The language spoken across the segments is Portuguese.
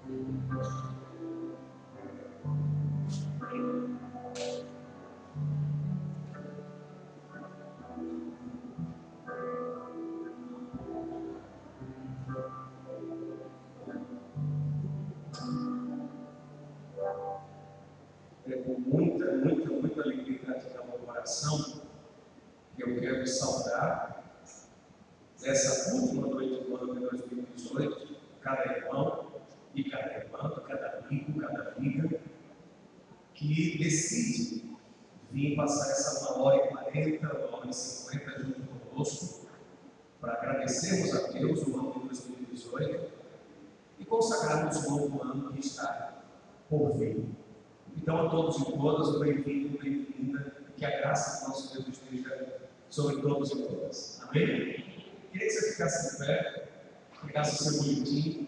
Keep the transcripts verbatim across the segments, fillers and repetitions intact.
É com muita, muita, muita alegria no meu coração que eu quero saudar nessa última noite do ano de dois mil e dezoito, cada irmão e cada irmã, cada amigo, cada amiga que decide vir passar essa uma hora e quarenta, uma hora e cinquenta junto conosco para agradecermos a Deus o ano de dois mil e dezoito e consagrarmos o novo ano que está por vir. Então, a todos e todas, bem-vindo, bem-vinda, que a graça do nosso Deus esteja sobre todos e todas. Amém? Queria que você ficasse em pé, pegasse o seu boletim,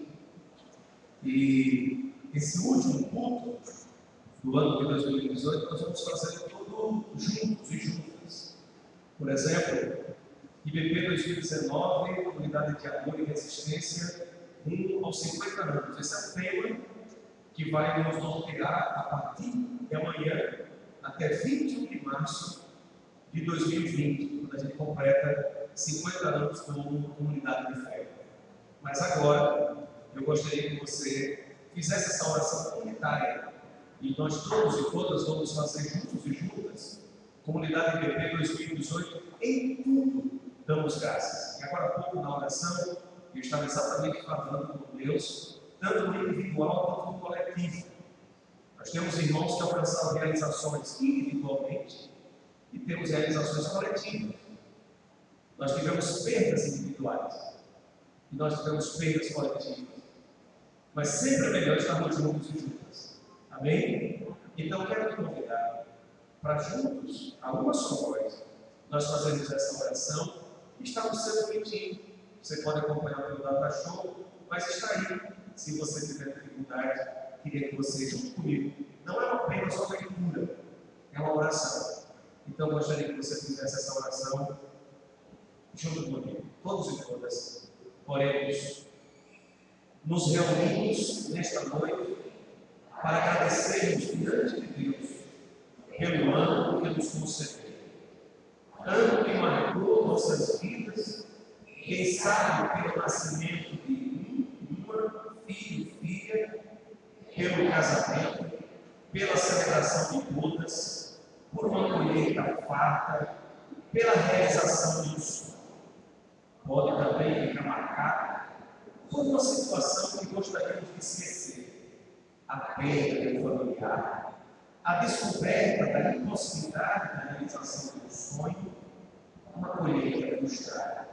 e esse último culto do ano de dois mil e dezoito, nós vamos fazer tudo juntos e juntas. Por exemplo, I B P dois mil e dezenove, Comunidade de Amor e Resistência, rumo aos cinquenta anos. Esse é o tema que vai nos nortear a partir de amanhã até vinte e um de março de dois mil e vinte, quando a gente completa cinquenta anos como comunidade de fé. Mas agora, eu gostaria que você fizesse essa oração comunitária e nós todos e todas vamos fazer juntos e juntas. Comunidade I B P dois mil e dezoito, em tudo damos graças. E agora há pouco na oração, eu estava exatamente falando com Deus, tanto no individual quanto no coletivo. Nós temos irmãos que alcançaram realizações individualmente e temos realizações coletivas. Nós tivemos perdas individuais e nós tivemos perdas coletivas. Mas sempre é melhor estarmos juntos e juntas. Amém? Então quero te convidar para juntos, a uma só voz, nós fazermos essa oração e está no seu boletim. Você pode acompanhar pelo Data Show, mas está aí. Se você tiver dificuldade, queria que você, junto comigo, não é apenas uma leitura, é uma oração. Então gostaria que você fizesse essa oração junto comigo, todos e todas. Oremos. Nos reunimos nesta noite para agradecermos diante de Deus pelo ano que nos concedeu. Ano que marcou nossas vidas, quem sabe pelo nascimento de um, uma, filho, filha, pelo casamento, pela celebração de bodas, por uma colheita farta, pela realização de um sonho. Pode também ficar marcado por uma situação que gostaríamos de esquecer: a perda de um familiar, a descoberta da impossibilidade da realização de um sonho, uma colheita frustrada.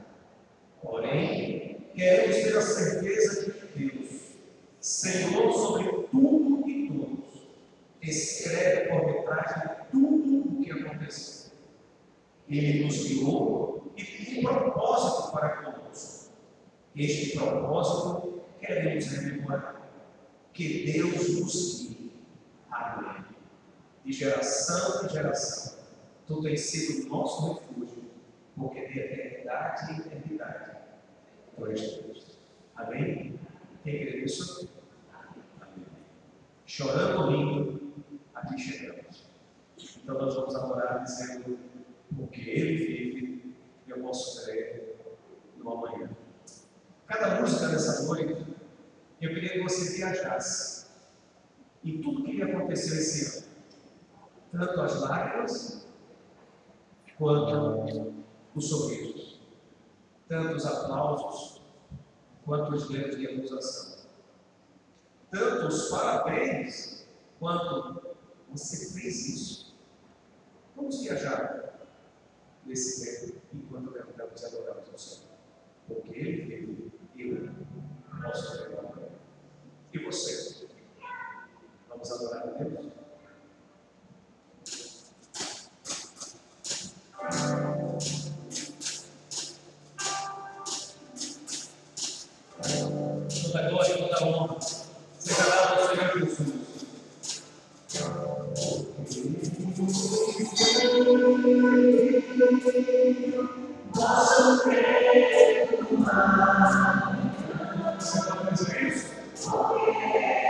Porém, queremos ter a certeza de que Deus, Senhor sobre tudo e todos, escreve por detrás de tudo o que aconteceu. Ele nos criou e tem um propósito para conosco. Este propósito queremos rememorar. Que Deus nos guie. Amém. De geração em geração, tu tens sido o nosso refúgio, porque de eternidade em eternidade tu és Deus. Amém? Quem crê nisso? Amém. Chorando, rindo, aqui chegamos. Então nós vamos adorar dizendo: porque Ele vive, eu posso crer no amanhã. Cada música dessa noite, eu queria que você viajasse em tudo que aconteceu esse ano. Tanto as lágrimas, quanto os sorrisos. Tanto os aplausos, quanto os dedos de acusação. Tanto os parabéns, quanto você fez isso. Vamos viajar nesse tempo, enquanto cantamos e adoramos ao Senhor. Porque Ele veio, eu posso ver o amanhã. E você? Vamos adorar a Deus? Toda glória e toda honra seja dada ao Senhor Jesus. Posso crer no mar. Você pode dizer isso?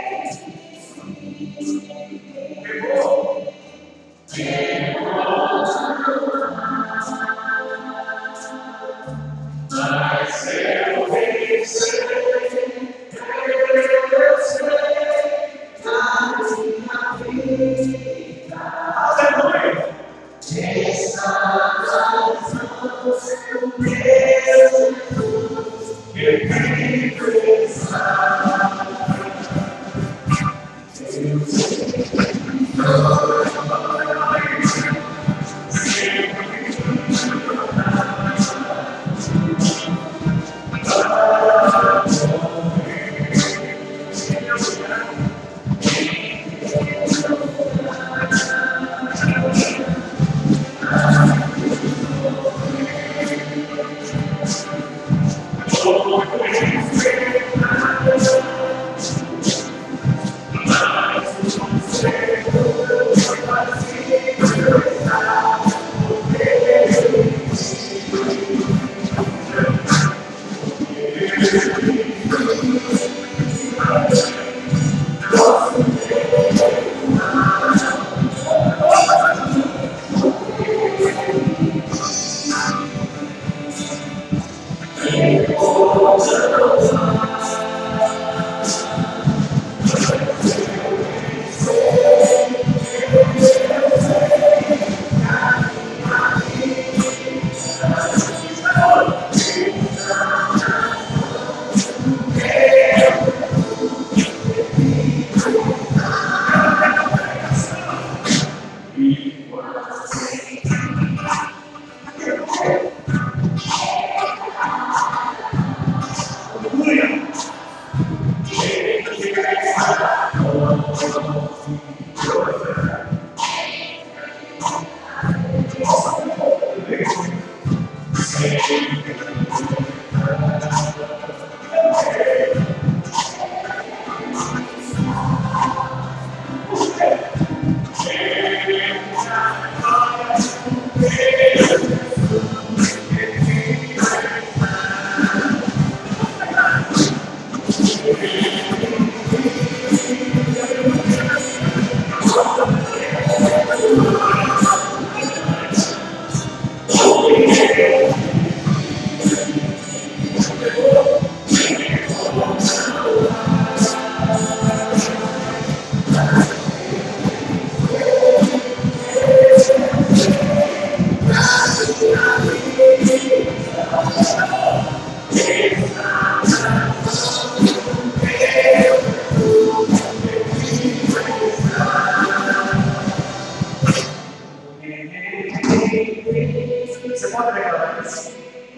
Você pode declarar isso?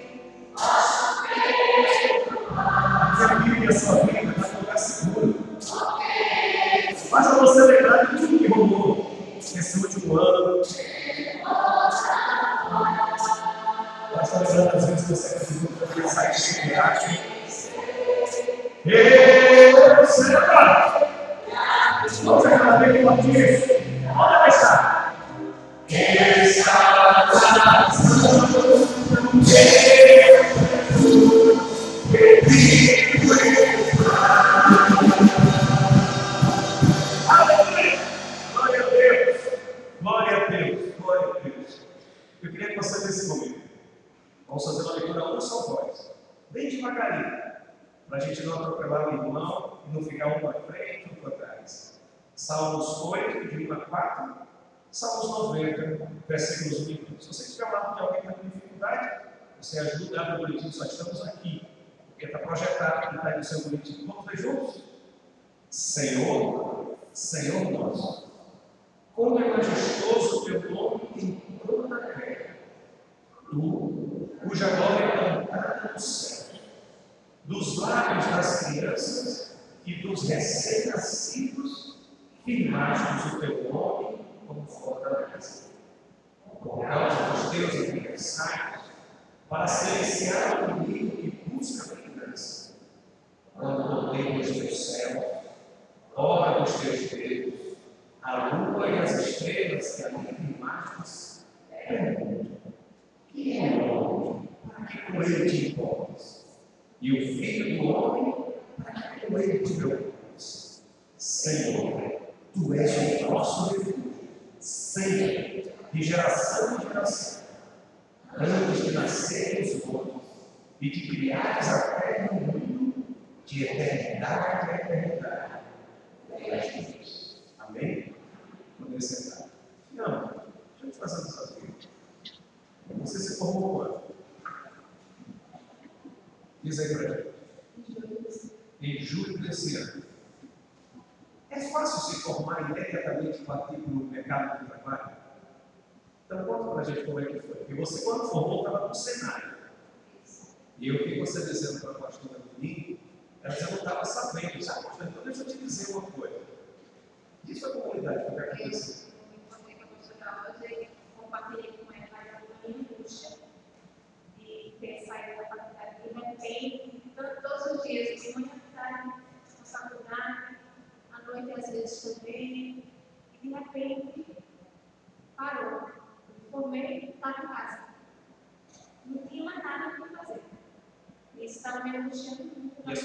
Você vive a sua vida para lugar seguro. Basta você lembrar de tudo que rolou nesse último ano. Basta lembrar das vezes que você conseguiu pensar em seguridade. Eu sei, vamos aquela vez que eu disse. Olha essa. Essa nação aleluia! Glória a Deus! Glória a Deus! Glória a Deus! Eu queria que você desse comigo. Vamos fazer uma leitura uma só voz. Bem devagarinho. Para a gente não atropelar o irmão e não ficar um para frente e um para trás. Salmos oito, de um a quatro. Salmos noventa, versículos um e dois. Se você estiver lá de alguém que está com dificuldade, você ajuda a abrir o boletim, só estamos aqui. Porque está projetado que está aí no seu boletim. Vamos ver juntos? Senhor, Senhor nosso, como é majestoso o teu nome em toda a terra. Tu, cuja glória é cantada no céu, dos lábios das crianças e dos recém-nascidos, firmastes o teu nome como fortaleza. Por causa dos teus aniversários, para silenciar o inimigo que busca a vingança. Quando contemplas os teus céus, obra dos teus dedos, a lua e as estrelas que ali firmastes, perguntam: que é o homem para que com ele te importas? E o filho do homem para que com ele te preocupas? Senhor, tu és o nosso refúgio, sempre, de geração em geração. Antes de nascerem os mortos e de criares a terra e o mundo, de eternidade a eternidade. És Deus. Amém? Poder sentar. Não, deixa eu te fazer um desafio. Você se formou quando? Diz aí para gente. Em julho desse ano. É fácil se formar imediatamente e partir para o mercado de trabalho? Então, conta para a gente como é que foi. Porque você, quando formou, estava no cenário. E eu vi você dizendo para a pastora domingo, ela já não estava sabendo. Sabe, pastor? Então, deixa eu te dizer uma coisa. Diz para a comunidade o que aconteceu. Eu contei para a pastora hoje, compartilhei com ela a minha angústia de ter saído da faculdade. De repente, todos os dias, de manhã tarde, na faculdade, à noite, às vezes também, e de repente, parou. Me formei, estava em casa. Não tinha mais nada para fazer. Isso estava me angustiando muito. E as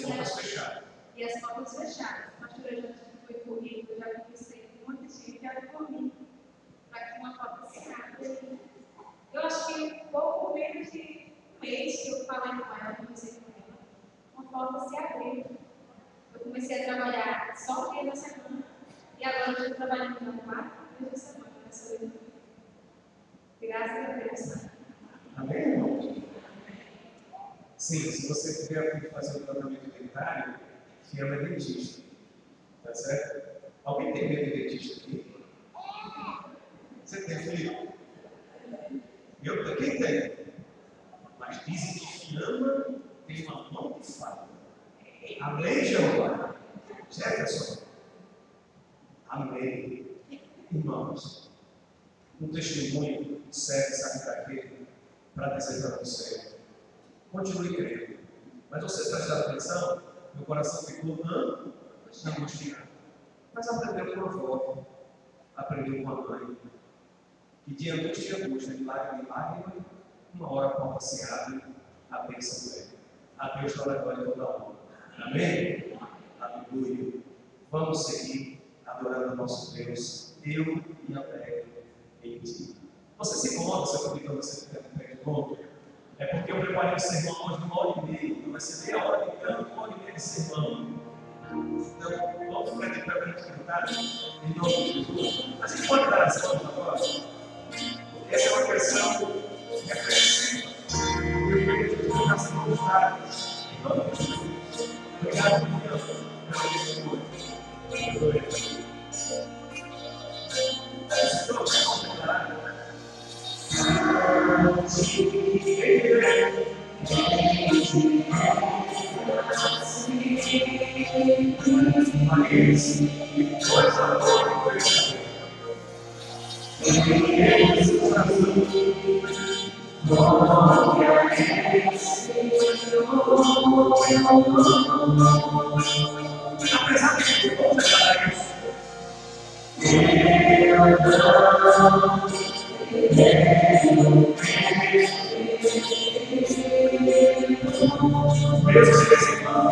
e as portas fechadas. Mas eu já fui comigo, eu já conversei com muita gente que era comigo, para que uma porta se abra. Eu acho que um pouco menos de um mês que eu falei com ela, conversei com ela, uma porta se abriu. Eu comecei a trabalhar só um dia da semana, e agora eu estou trabalhando no quatro dias da semana nessa vida. Graças a Deus. Amém, irmão? Sim, se você tiver a fim de fazer um tratamento dentário, chama é dentista. Tá certo? Alguém tem medo de dentista aqui? Você tem filho? Eu também tenho. Mas dizem que chama tem uma mão de fato. Amém, Jeová? Jefferson? Amém. Irmãos, um testemunho serve, sabe para quê? Para dizer para você: continue crendo. Mas vocês prestaram atenção? Meu coração ficou angustiado. Mas aprendeu com a avó, aprendeu com a mãe, que de angústia em angústia, de lágrima em lágrima, uma hora a porta se abre, a bênção vem. A Deus toda a glória e toda a honra. Amém? Aleluia. Vamos seguir adorando o nosso Deus, eu e a fé em ti. Você se incomoda se eu convido você ficar no pé de novo? É porque eu preparei um sermão hoje de uma hora e meia. Então vai ser meia hora de canto, uma hora e meia de sermão. Então, vamos ficar de pé para a gente cantar em nome de Jesus. A gente pode dar as mãos agora? Porque essa é uma questão reflexiva. Eu queria que a gente colocasse nos lábios em nome de Jesus. Obrigado, Deus, pela testemunha. Glória a Deus. Esse problema é verdade. Mas, coisa boa e apesar de que vamos chegar isso, mesmo que esse irmão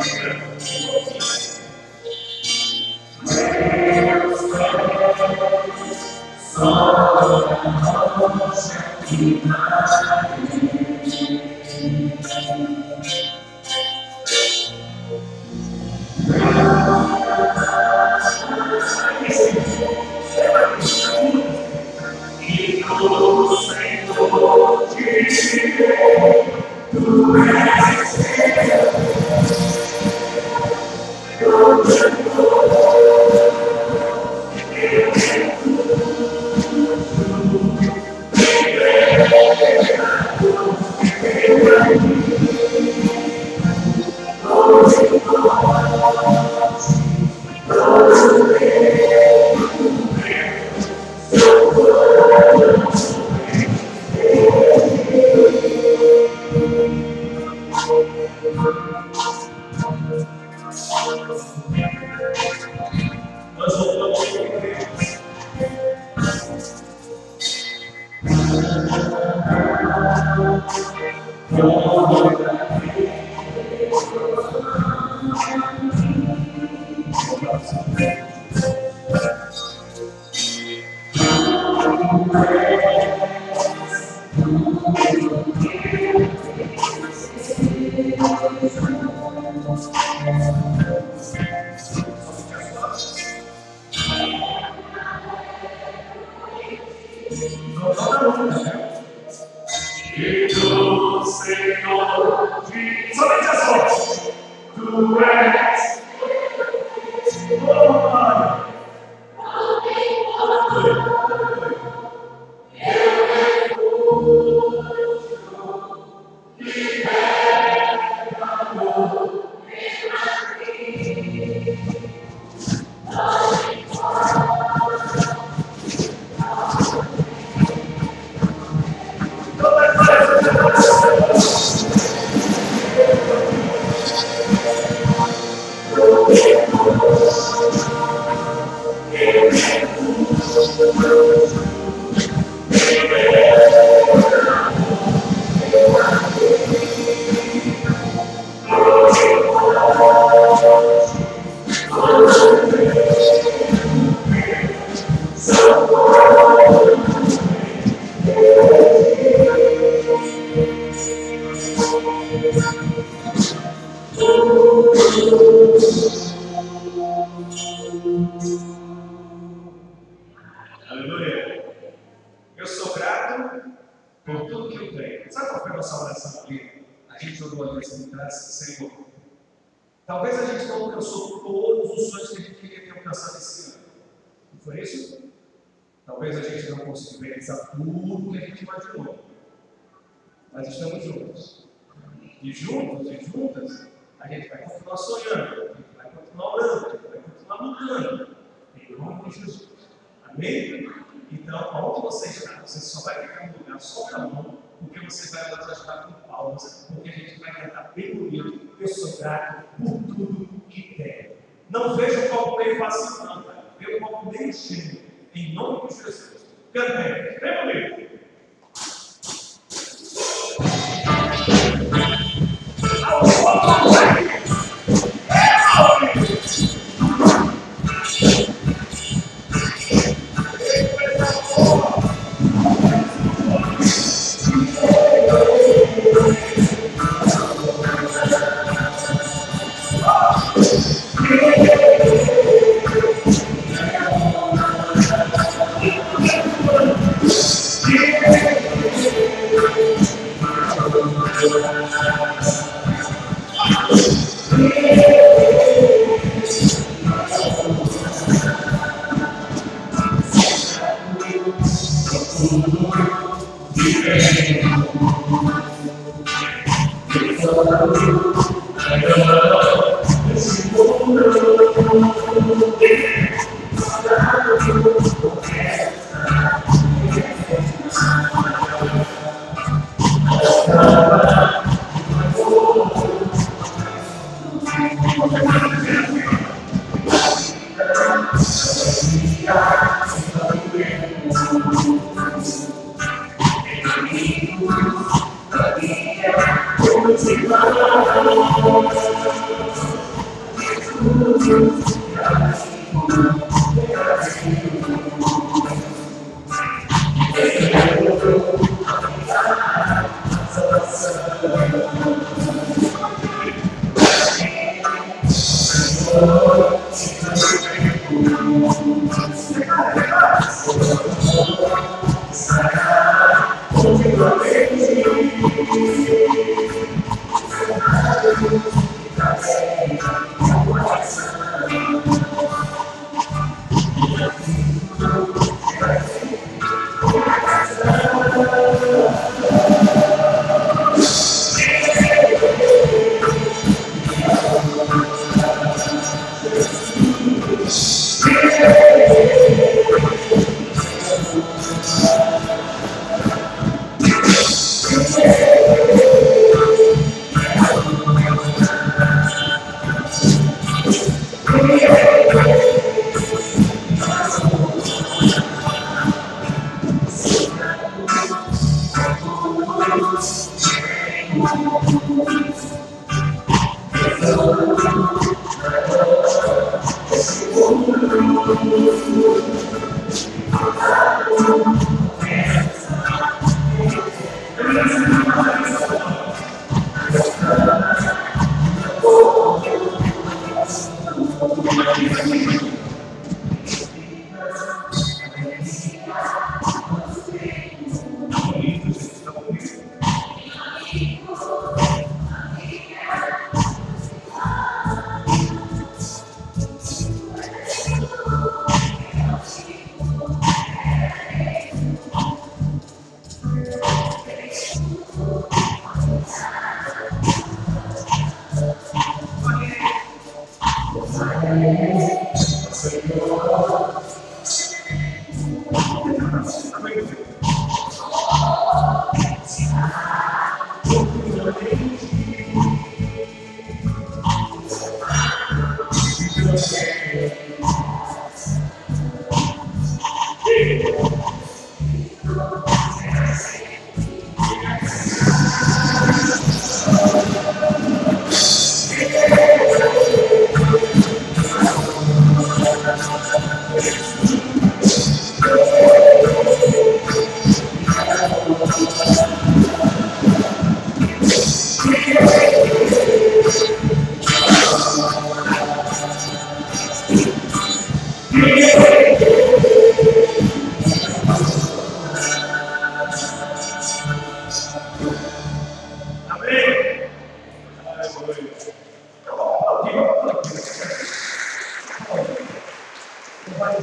facilitasse, Senhor. Talvez a gente não alcançou todos os sonhos que a gente queria ter alcançado esse ano. Não foi isso? Talvez a gente não consiga realizar tudo que a gente imaginou. Mas estamos juntos. E juntos e juntas, a gente vai continuar sonhando, a gente vai continuar orando, a gente vai continuar lutando. Em nome de Jesus. Amém? Então, aonde você está, você só vai ficar no lugar, solta a mão, porque você vai nos ajudar com palmas, porque a gente vai cantar bem bonito. Eu sou grato por tudo que tem. Não veja o copo meio vazio, não, tá? Veja o copo meio cheio. Em nome de Jesus. Cantem. Vem comigo.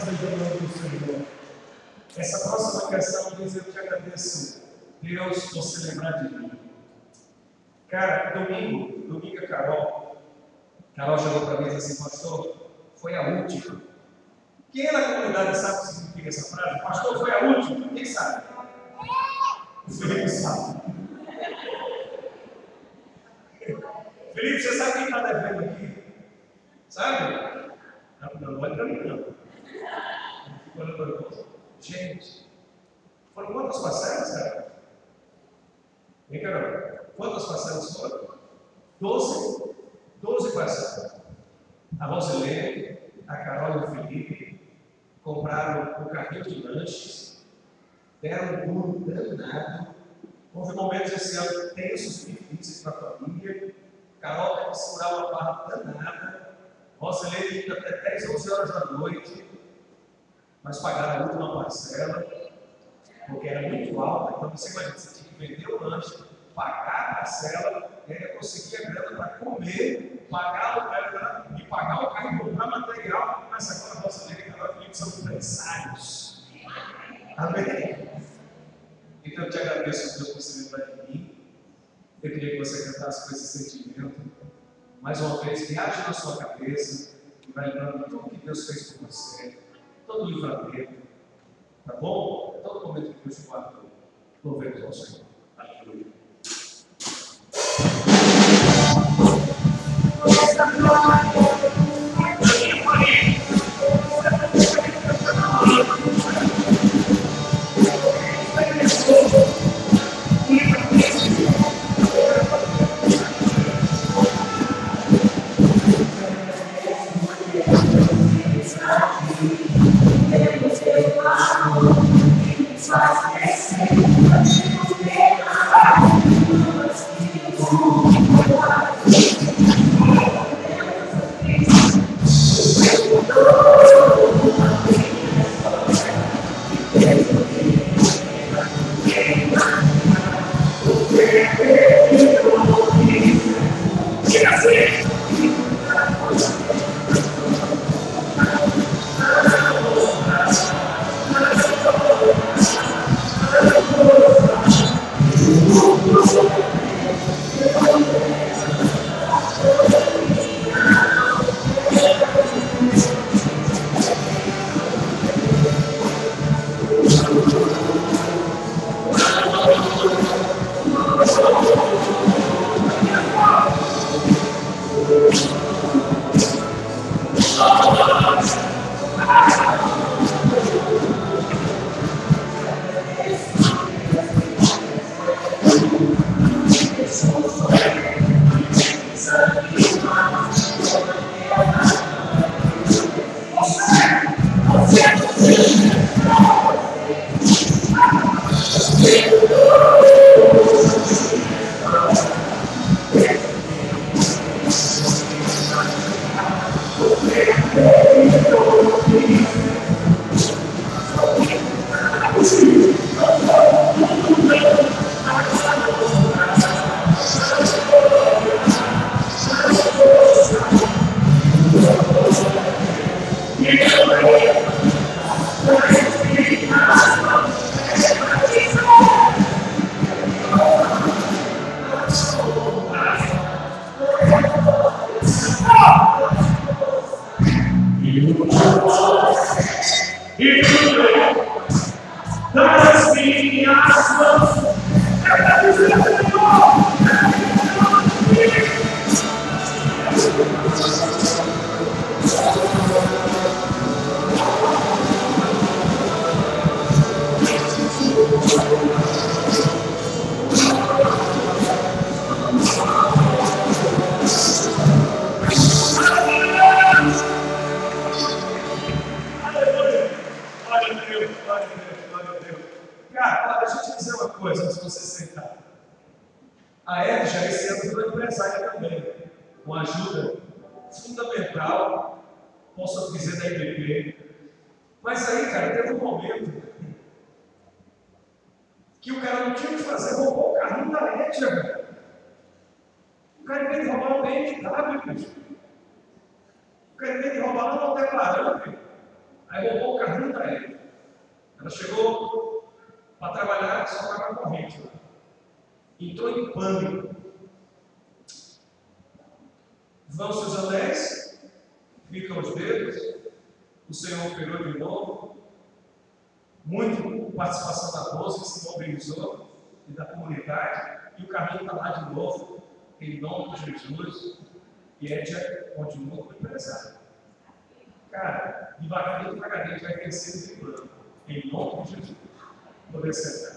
fazer o nome do Senhor. Essa próxima questão diz: eu te agradeço, Deus, por se lembrar de mim. Cara, domingo, domingo a Carol, Carol chegou para mim e disse assim: pastor, foi a última. Quem é da comunidade sabe o que significa essa frase? Pastor, foi a última. Quem sabe? O Felipe sabe. Felipe, você sabe quem está devendo aqui? Sabe? Não, não olha para mim, não. Fico olhando para você. Gente, foram quantas parcelas, cara? Hein, Carol? Quantas parcelas foram? Doze. Doze parcelas. A Rosilene, a Carol e o Felipe compraram um carrinho de lanches, deram um duro danado. Houve momentos esse ano tensos e difíceis para a família. Carol teve que segurar uma barra danada. Rosilene indo até dez, onze horas da noite. Mas pagaram a última parcela, porque era muito alta. Então você imagina, você tinha que vender o lanche, pagar a parcela, e ainda conseguir a grana para comer, pagar o cara e pagar o carro e comprar material. Mas agora a Rosilene e a Carol e Felipe são empresários. Amém? Então eu te agradeço, Deus, por se lembrar de mim. Eu queria que você cantasse com esse sentimento. Mais uma vez, viaje na sua cabeça e vai lembrando de tudo que Deus fez por você, todo o livramento, tá bom? Todo momento que Deus te guardou. Louvemos ao Senhor. Aleluia. Aí roubou o carrinho para ele. Ela chegou para trabalhar, só estava corrente lá. Entrou em pânico. Vão seus anéis, ficam os dedos, o Senhor operou de novo. Muito participação da bolsa que se mobilizou e da comunidade, e o carrinho está lá de novo, em nome de Jesus, e Édia continua com o empresário. Cara, devagarinho, devagarinho, vai crescendo e vibrando, em nome de Jesus. Poder sentar.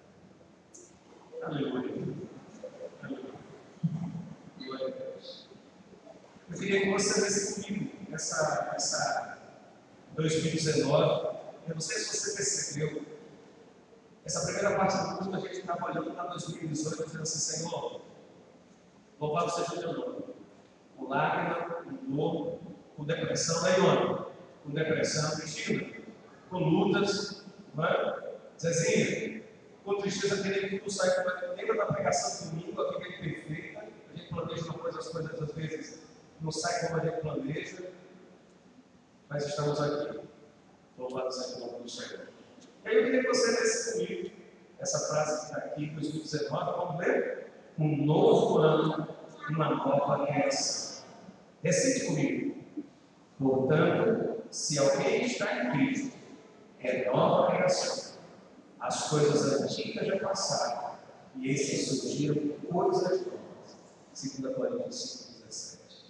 Aleluia. Aleluia. Glória a Deus. Eu queria que você lesse comigo essa, essa dois mil e dezenove. Eu não sei se você percebeu, essa primeira parte do culto a gente estava olhando para dois mil e dezoito, dizendo assim: Senhor, louvado seja o teu nome. Com lágrima, com dor, com depressão, né, Ione? Com depressão, Cristina, com lutas, não é? Zezinha, com tristeza, querendo que tu saia com a lembra da pregação do domingo, aqui que é perfeita. A gente planeja uma coisa, as coisas às vezes não saem como a gente planeja, mas estamos aqui. Louvado seja o nome do Senhor. E aí eu queria que você lesse comigo essa frase que está aqui, dois mil e dezenove, vamos ler? Um novo ano, uma nova criação. Recite comigo. Portanto, se alguém está em Cristo, é nova criação. As coisas antigas já passaram, e esses surgiram coisas novas. segunda Coríntios cinco, dezessete.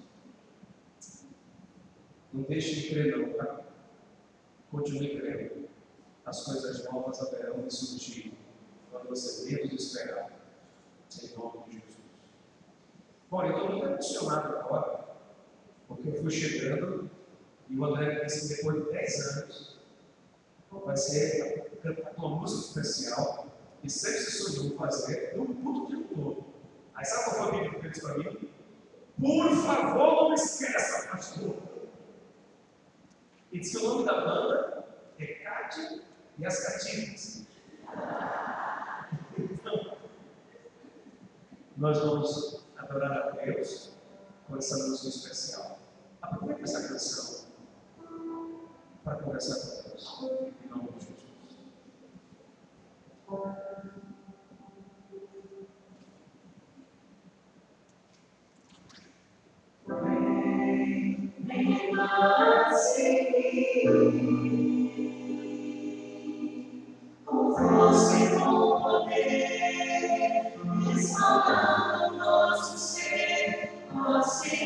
Não deixe de crer, não, tá? Continue crendo. As coisas novas haverão de surgir quando você menos esperar. Em nome de Jesus. Bom, eu estou muito emocionado agora, porque eu fui chegando e o André disse que depois de dez anos vai ser cantar uma música especial que sempre se sonhou fazer no culto de todo. Aí sabe qual foi a Bíblia que ele disse para mim? Por favor, não esqueça, pastor. E disse que o nome da banda é Cátia e as Cativas. Então, nós vamos adorar a Deus com essa música especial. Aproveita essa canção para conversar com Deus, em nome de Jesus. Com força e com poder, restaurando o nosso ser, ó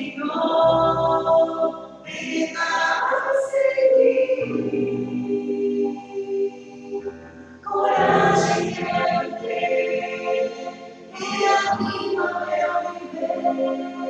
Senhor, venha a seguir. Coragem quero ter, e anima meu viver.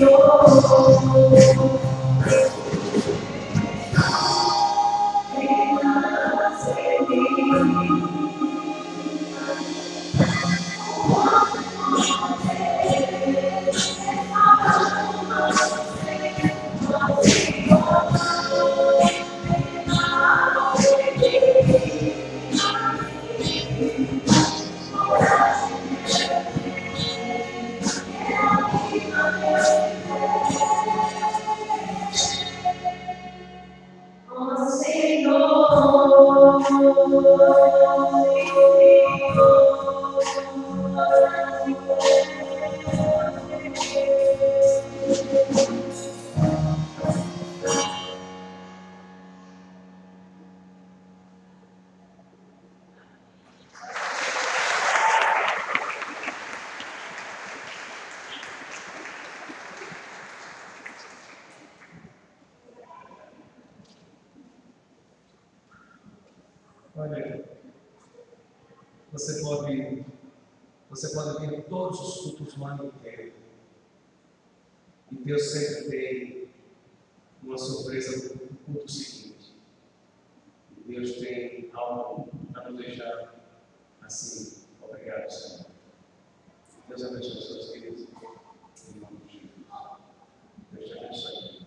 Olha, você pode, você pode vir todos os cultos no ano inteiro. E Deus sempre tem uma surpresa no culto seguinte. E Deus tem algo a nos deixar assim. Obrigado, Senhor. Deus abençoe os seus filhos. Em nome de Jesus. Deus te abençoe.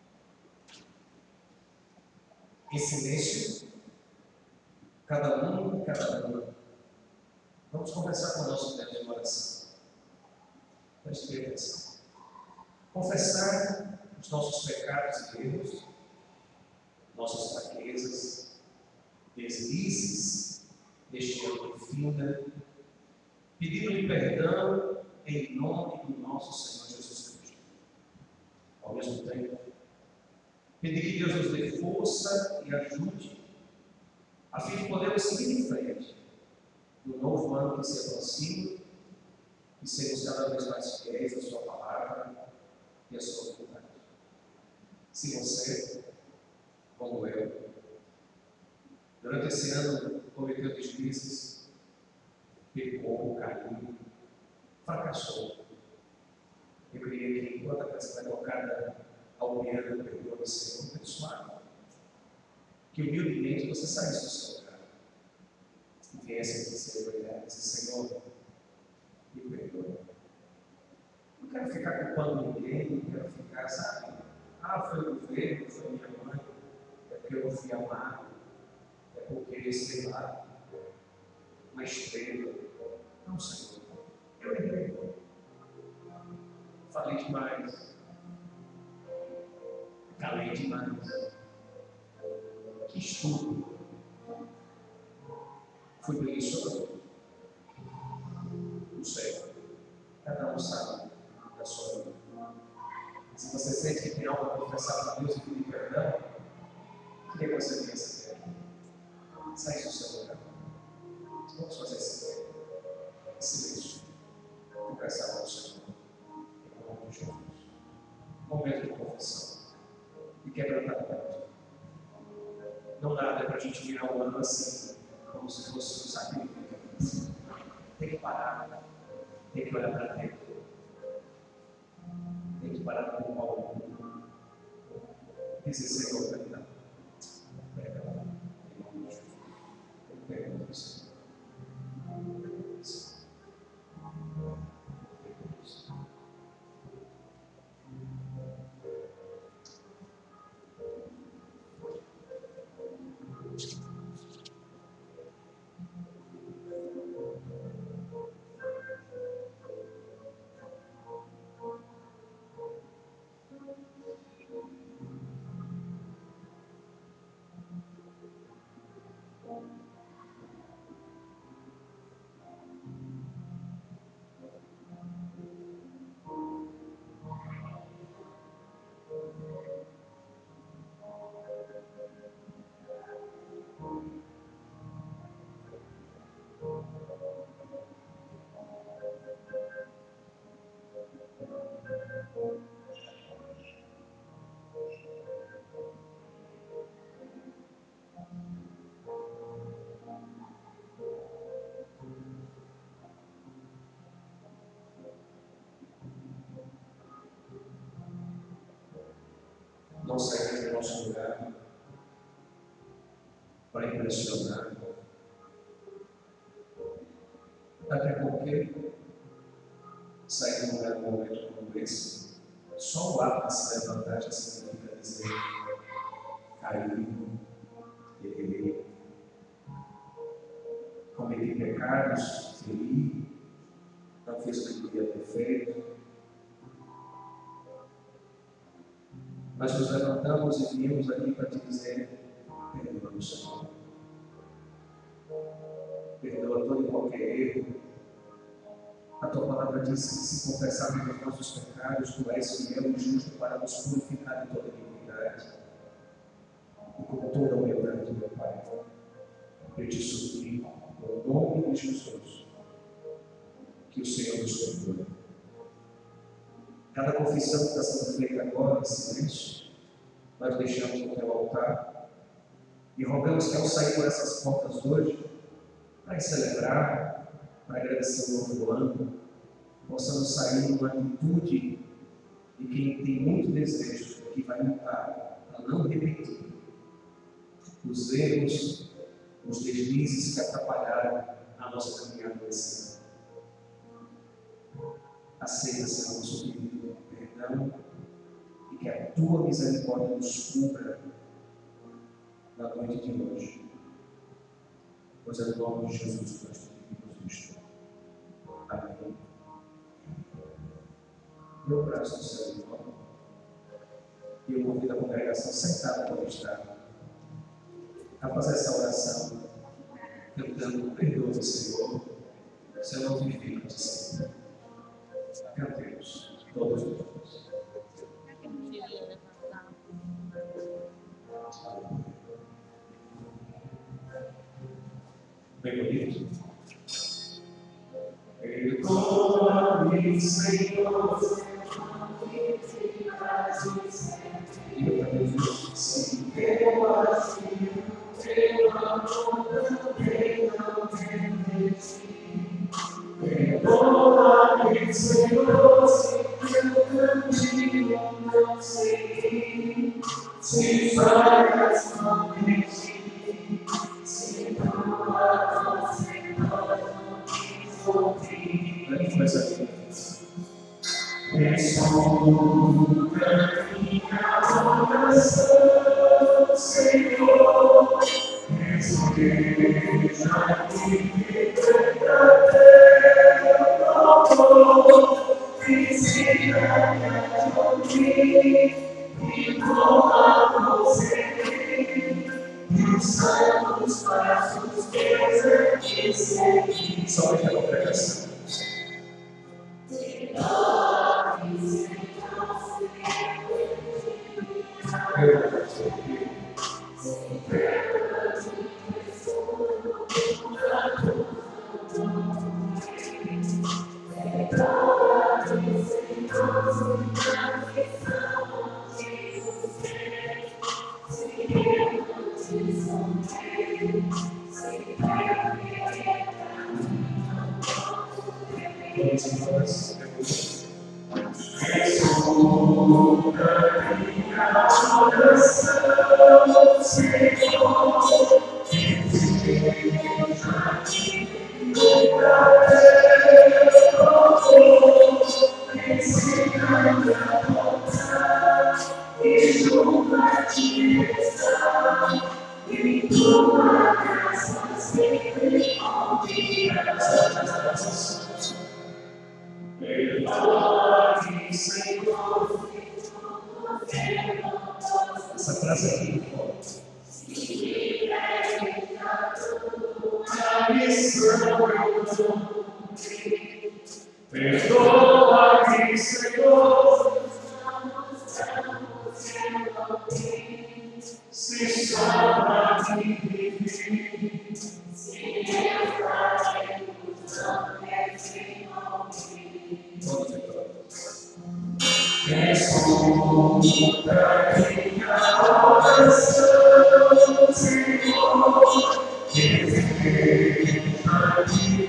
Em silêncio, cada um e cada uma, vamos conversar com o nosso Deus em oração. Preste atenção. Confessar os nossos pecados e erros, nossas fraquezas, deslizes deste ano que finda, pedindo-lhe perdão em nome do nosso Senhor Jesus Cristo. Ao mesmo tempo, pedir que Deus nos dê força e ajude a fim de podermos seguir em frente no novo ano que se aproxima e sermos cada vez mais fiéis à sua palavra e à sua vontade. Se você, como eu, durante esse ano cometeu deslizes, pecou, caiu, fracassou, eu queria que enquanto a peça vai tocada ao piano, perdoa você, um abençoado, que humildemente você saísse do seu lugar e viesse aqui ser olhar e dizer: Senhor, me perdoa. Não quero ficar culpando ninguém, não quero ficar, sabe? Ah, foi o governo, foi minha mãe, é porque eu não fui amado, é porque, sei lá, uma estrela. Não, Senhor, eu errei. Falei demais, calei demais, quis tudo, fui preguiçoso. Não sei, cada um sabe da sua vida. Se você sente que tem algo a confessar para Deus e pedir perdão, o que é que você pensa dele? Sai do seu lugar. Vamos fazer esse silêncio. Confessar ao Senhor. Em nome de Jesus. Momento de confissão. E quebrantamento. Não dá para a gente virar um ano assim, como se fosse um sacrifício. Tem que parar. Tem que olhar para dentro. Tem que parar com o pau. Dizer: Senhor, perdão. Perdão. Em nome de Jesus. Perdão, Senhor. Perdão, Senhor. Perdão, Senhor. não saímos do nosso lugar para impressionar. Até porque sair de um lugar num momento como esse, só o ato de se levantar já significa dizer: caí, errei, cometi pecados, feri, não fiz o que devia ter feito. Nós nos levantamos e viemos aqui para te dizer: perdoa, Senhor. Perdoa todo e qualquer erro. A tua palavra diz que se confessarmos os nossos pecados, tu és fiel e justo para nos purificar de toda iniquidade. E com toda a humildade, meu Pai, eu te suplico, no nome de Jesus, que o Senhor nos perdoe. Cada confissão que está sendo feita agora, em silêncio, nós deixamos no teu altar e rogamos que, ao sair por essas portas hoje, para celebrar, para agradecer o novo ano, possamos sair numa atitude de quem tem muito desejo, que vai lutar para não repetir os erros, os deslizes que atrapalharam a nossa caminhada nesse ano. Aceita, Senhor, nosso pedido de perdão e que a tua misericórdia nos cubra na noite de hoje. Pois é no nome de Jesus que nós pedimos isto. Amém. Meu braço no céu, irmão. E eu convido a congregação sentada para estar a fazer essa oração, cantando: perdoa, Senhor, se eu não vivifico de sempre. Cantemos todos juntos. Bem bonito. Perdoa-me, Senhor. Diga para Deus: se eu agir, teu amor também não permite. Perdoa-me, Senhor, se teu caminho não segui, se falhas não pedi, se tua voz não quis ouvir. Vamos começar aqui. Escuta minha oração, Senhor, escuta-me verdadeiro amor, ensina-me a ouvir e como você e os santos passos teus é que seguir. Só que a congregação. Essa frase é muito forte. A missão eu cumpri. Perdoa-me, Senhor, se só a mim vivi, se eu faremos não queres ouvir. Escuta minha oração, Senhor, deseja-me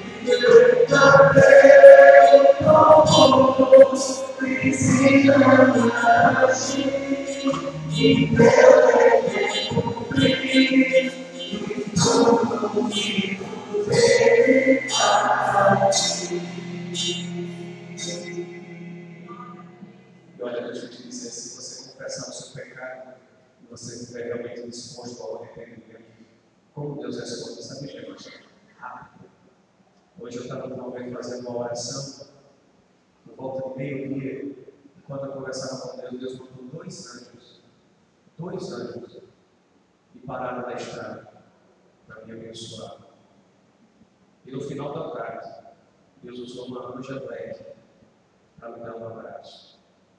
verdadeiro amor, ensina-me a agir E olha, deixa eu te dizer, se você confessar o seu pecado, e você estiver realmente disposto ao arrependimento, como Deus responde, sabe que é mais rápido. Hoje eu estava talvez fazendo uma oração, por volta de meio-dia, e quando eu conversava com Deus, Deus mandou dois anjos, dois anjos, e pararam na estrada para me abençoar. E no final da tarde, Deus usou uma anja black para me dar um abraço.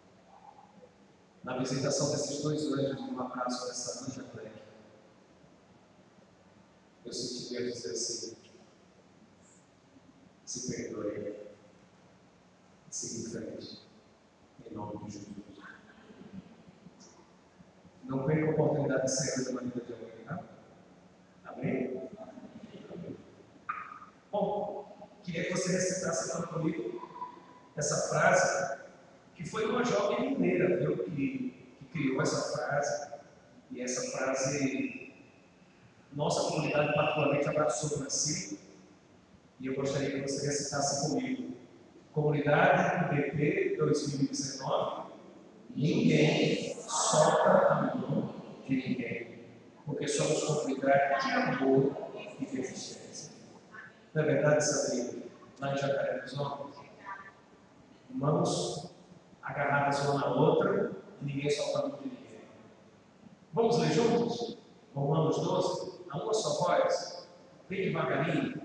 Na visitação desses dois anjos, um abraço dessa anja black, eu senti Deus dizer assim: se perdoe, siga em frente, em nome de Jesus. Não perca a oportunidade de ser na vida de alguém, tá? Amém? Amém? Bom, queria que você recitasse agora comigo essa frase, que foi uma jovem mineira, viu, que, que criou essa frase, e essa frase nossa comunidade particularmente abraçou para si, e eu gostaria que você recitasse comigo. Comunidade I B P dois mil e dezenove, ninguém solta a mão de ninguém, porque somos comunidade de amor e de eficiência. Não é verdade, Sabrina? Lá em Jacaré dos Homens, mãos agarradas uma na outra e ninguém solta a mão de ninguém. Vamos ler juntos? Romanos doze, a uma só voz, bem devagarinho.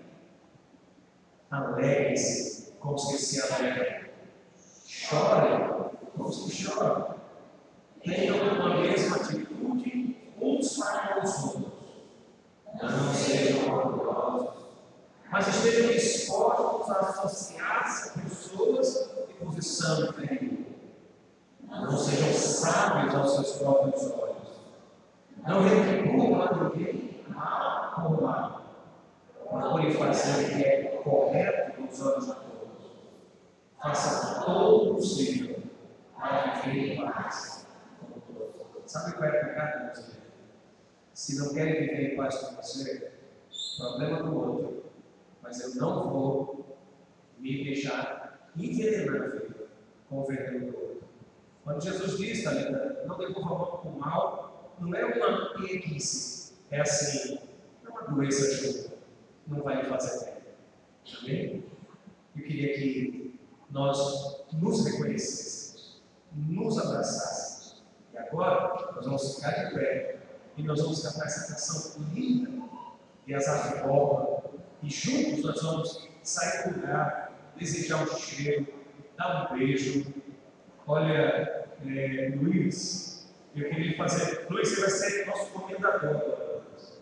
Alegrem-se com os que se alegram. Chorem com os que choram. Tenham uma mesma atitude uns para com os outros. Não sejam orgulhosos, mas estejam dispostos a associar-se a pessoas de posição inferior. Não sejam sábios aos seus próprios olhos. Não retribuam a ninguém mal por mal. Procure fazer o que é correto nos olhos de todos. Faça todo o possível para viver em paz com todos. Sabe qual é a pecado, meus irmãos? Se não querem viver em paz com você, problema do outro. Mas eu não vou me deixar envenenar a vida com o veneno do outro. Quando Jesus diz, tá ligado? Não devolva a mão com o mal, não é uma preguiça, é assim, é uma doença junta, não vai fazer bem. Amém? Eu queria que nós nos reconhecêssemos, nos abraçássemos. E agora nós vamos ficar de pé e nós vamos cantar essa canção linda de Asaf Borba. E juntos nós vamos sair do lugar, desejar um cheiro, dar um beijo. Olha, é, Luiz, eu queria fazer. Luiz, você vai ser nosso comendador.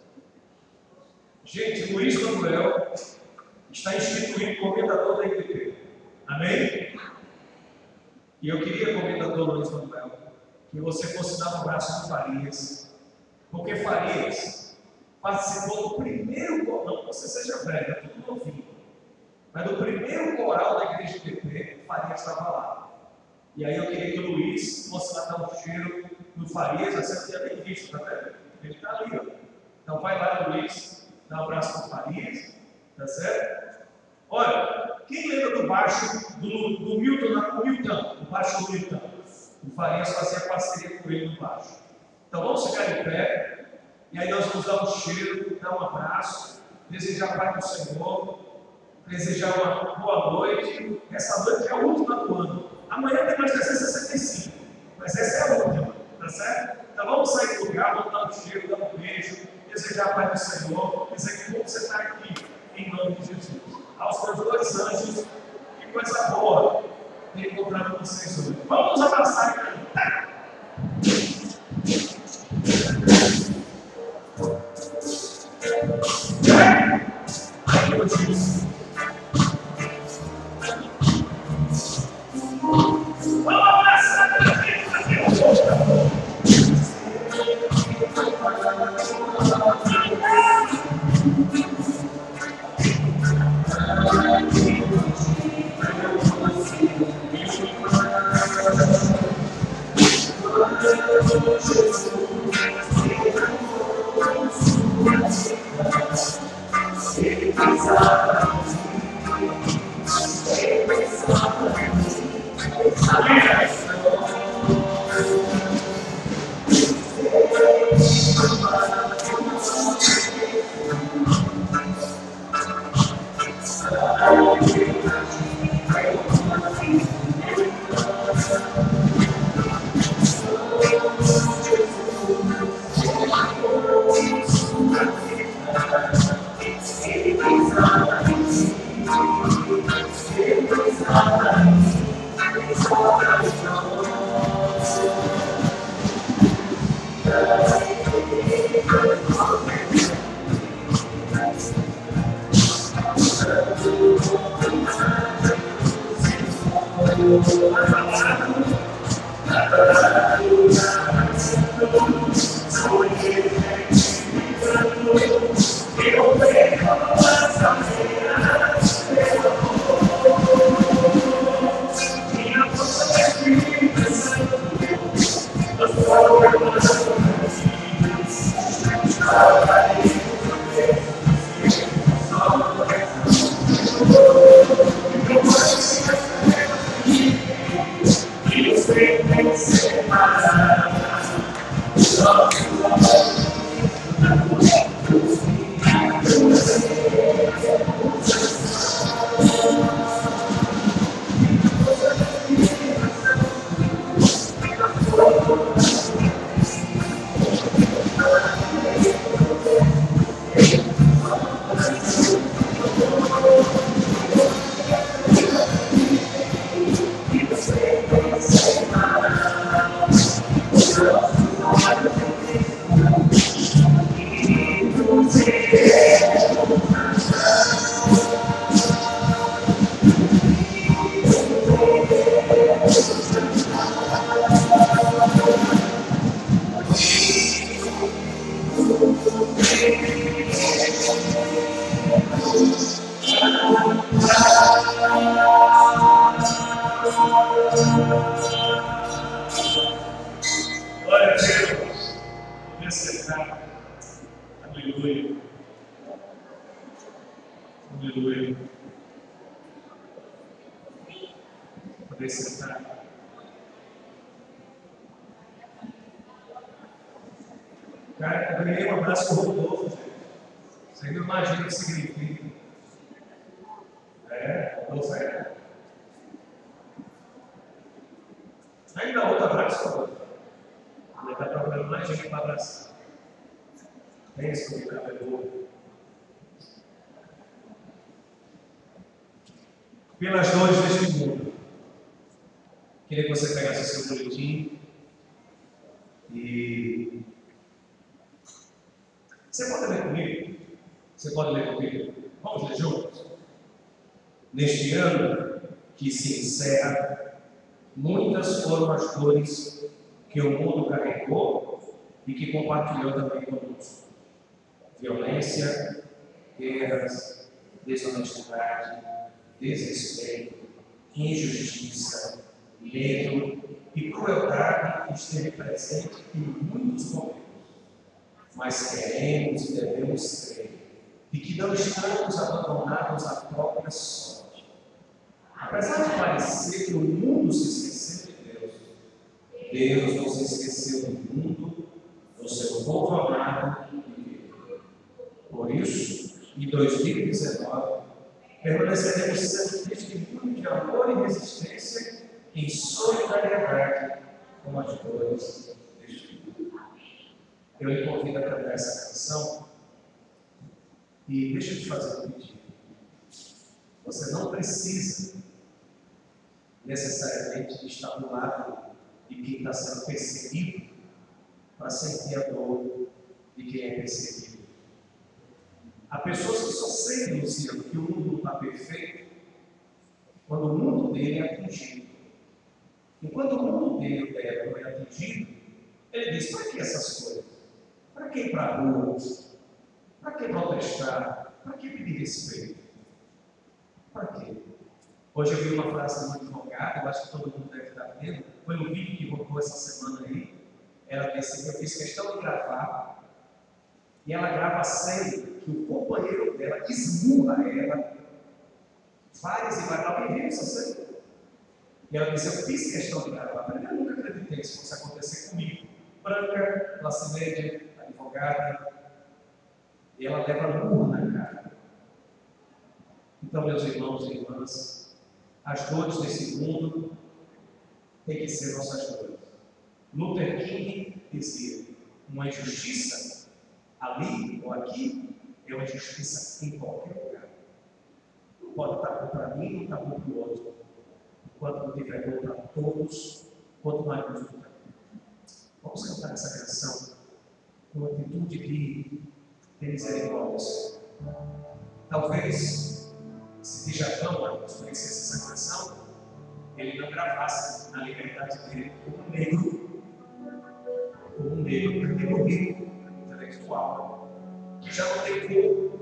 Gente, Luiz Manuel está instituído comendador da I B P. Amém? E eu queria, comendador Luiz Manuel, que você fosse dar um abraço no Farias, porque Farias participou do primeiro coral, não que você seja velho, é tudo novinho, mas do primeiro coral da igreja I B P, o Farias estava lá. E aí eu queria que o Luiz fosse lá dar um cheiro no Farias, você não tinha nem visto, tá vendo? Ele está ali, ó. Então vai lá, Luiz, dá um abraço no Farias, tá certo? Olha, quem lembra do baixo do, do Milton, do Milton, do baixo do Milton? O Farias fazia parceria com ele no baixo. Então vamos ficar em pé, e aí nós vamos dar um cheiro, dar um abraço, desejar a paz do Senhor, desejar uma boa noite. Essa noite é a última do ano. Amanhã tem mais trezentos e sessenta e cinco, mas essa é a última, tá certo? Então vamos sair do lugar, vamos dar um cheiro, dar um beijo, desejar a paz do Senhor, dizer que bom você está aqui, em nome de Jesus. Aos teus dois anjos, que coisa boa ter encontrado vocês hoje. Vamos nos abraçar e cantar. Ai, meu Deus. Vamos abraçar, meu Deus. Glória a Deus. Poder sentar. Aleluia. Aleluia. Poder sentar. Cara, eu ganhei um abraço com o Rodolfo, gente. Você não imagina o que significa. É, Rodolfo é. Ainda outro abraço, Rodolfo. Ele está procurando mais gente para abraçar. Tem esse comunicador. Pelas dores deste mundo, queria que você pegasse o seu boletim e. Você pode ler comigo? Você pode ler comigo? Vamos ler juntos? Neste ano que se encerra, muitas foram as dores que o mundo carregou e que compartilhou também conosco. Violência, guerras, desonestidade, desrespeito, injustiça, medo e crueldade esteve presente em muitos momentos. Mas queremos e devemos crer de que não estamos abandonados à própria sorte. Apesar de parecer que o mundo se esqueceu de Deus, Deus não se esqueceu do mundo, do seu povo amado e querido. Por isso, em dois mil e dezenove, permaneceremos sendo testemunhos de amor e resistência em solidariedade com as dores deste mundo. Eu lhe convido a cantar essa canção e deixa eu te fazer um pedido. Você não precisa necessariamente estar do lado de quem está sendo perseguido para sentir a dor de quem é perseguido. Há pessoas que só sentem, Luciano, que o mundo não está perfeito quando o mundo dele é atingido. Enquanto o mundo dele dela não é atingido, ele diz: para que essas coisas? Para que ir para a rua? Para que protestar? Para que pedir respeito? Para quê? Hoje eu vi uma frase muito jogada, eu acho que todo mundo deve estar vendo. Foi um vídeo que rodou essa semana aí, ela disse: eu fiz questão de gravar, e ela grava a cena que o companheiro dela esmurra ela várias e várias. Alguém viu essa cena? E ela disse: eu fiz questão de gravar, mas eu nunca acreditei que isso fosse acontecer comigo. Branca, classe média, advogada, e ela leva murra na cara. Então, meus irmãos e irmãs, as dores desse mundo têm que ser nossas dores. Luther King dizia: uma injustiça ali ou aqui é uma injustiça em qualquer lugar. Não pode estar bom para mim, não está bom para o outro. Enquanto não tiver bom para todos, quanto mais nos lutar. Vamos cantar essa canção com uma atitude de misericórdia. Talvez, se Djapão não conhecesse essa canção, ele não gravasse na liberdade dele como um negro, como um negro categórico, intelectual, que já não tem cor,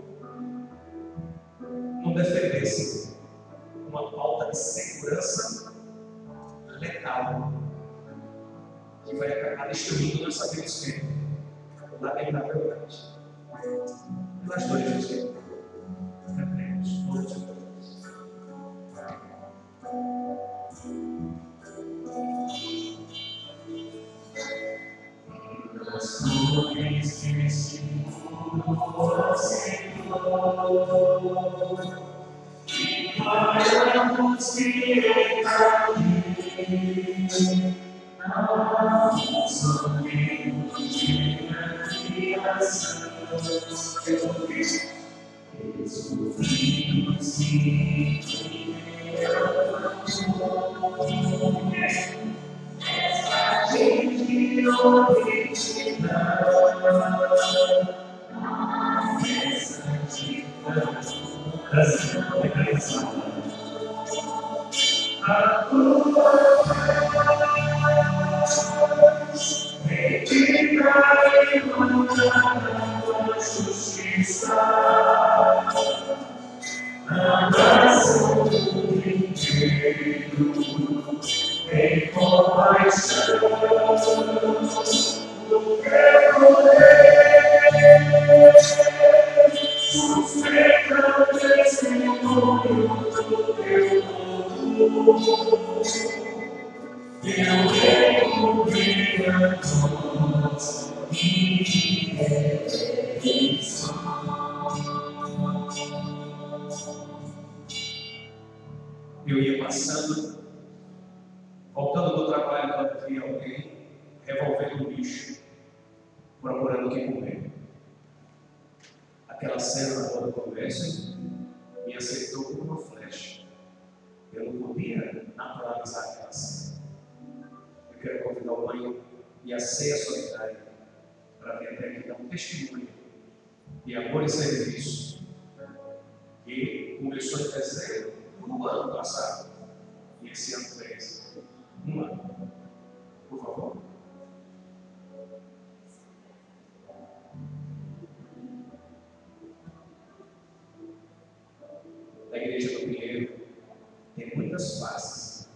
não defendesse uma pauta de segurança letal, que vai acabar destruindo nossa vida esquerda, lamentavelmente. Pelas dores de Deus, cantemos todos os dias. Pelas dores deste mundo, Senhor, e paramos diretamente. Não somente de criação, descobrimos que esta gente original, essa dica, a tua paz, medita e mandar tua justiça, abraça o mundo inteiro, em compaixão, no teu poder, sustenta o testemunho do teu povo. Eu reino viva todos e redenção. Eu ia passando, voltando do trabalho, quando vi alguém revolvendo o lixo, procurando o que comer. Aquela cena na rua do comércio me acertou como uma flecha. Eu não podia naturalizar aquela cena. Eu quero convidar o Mãe e a ceia solidária para vir até aqui dar um testemunho de amor e serviço que começou em dezembro do ano passado e esse ano fez um ano. Por favor. A igreja do Pinheiro tem muitas faces.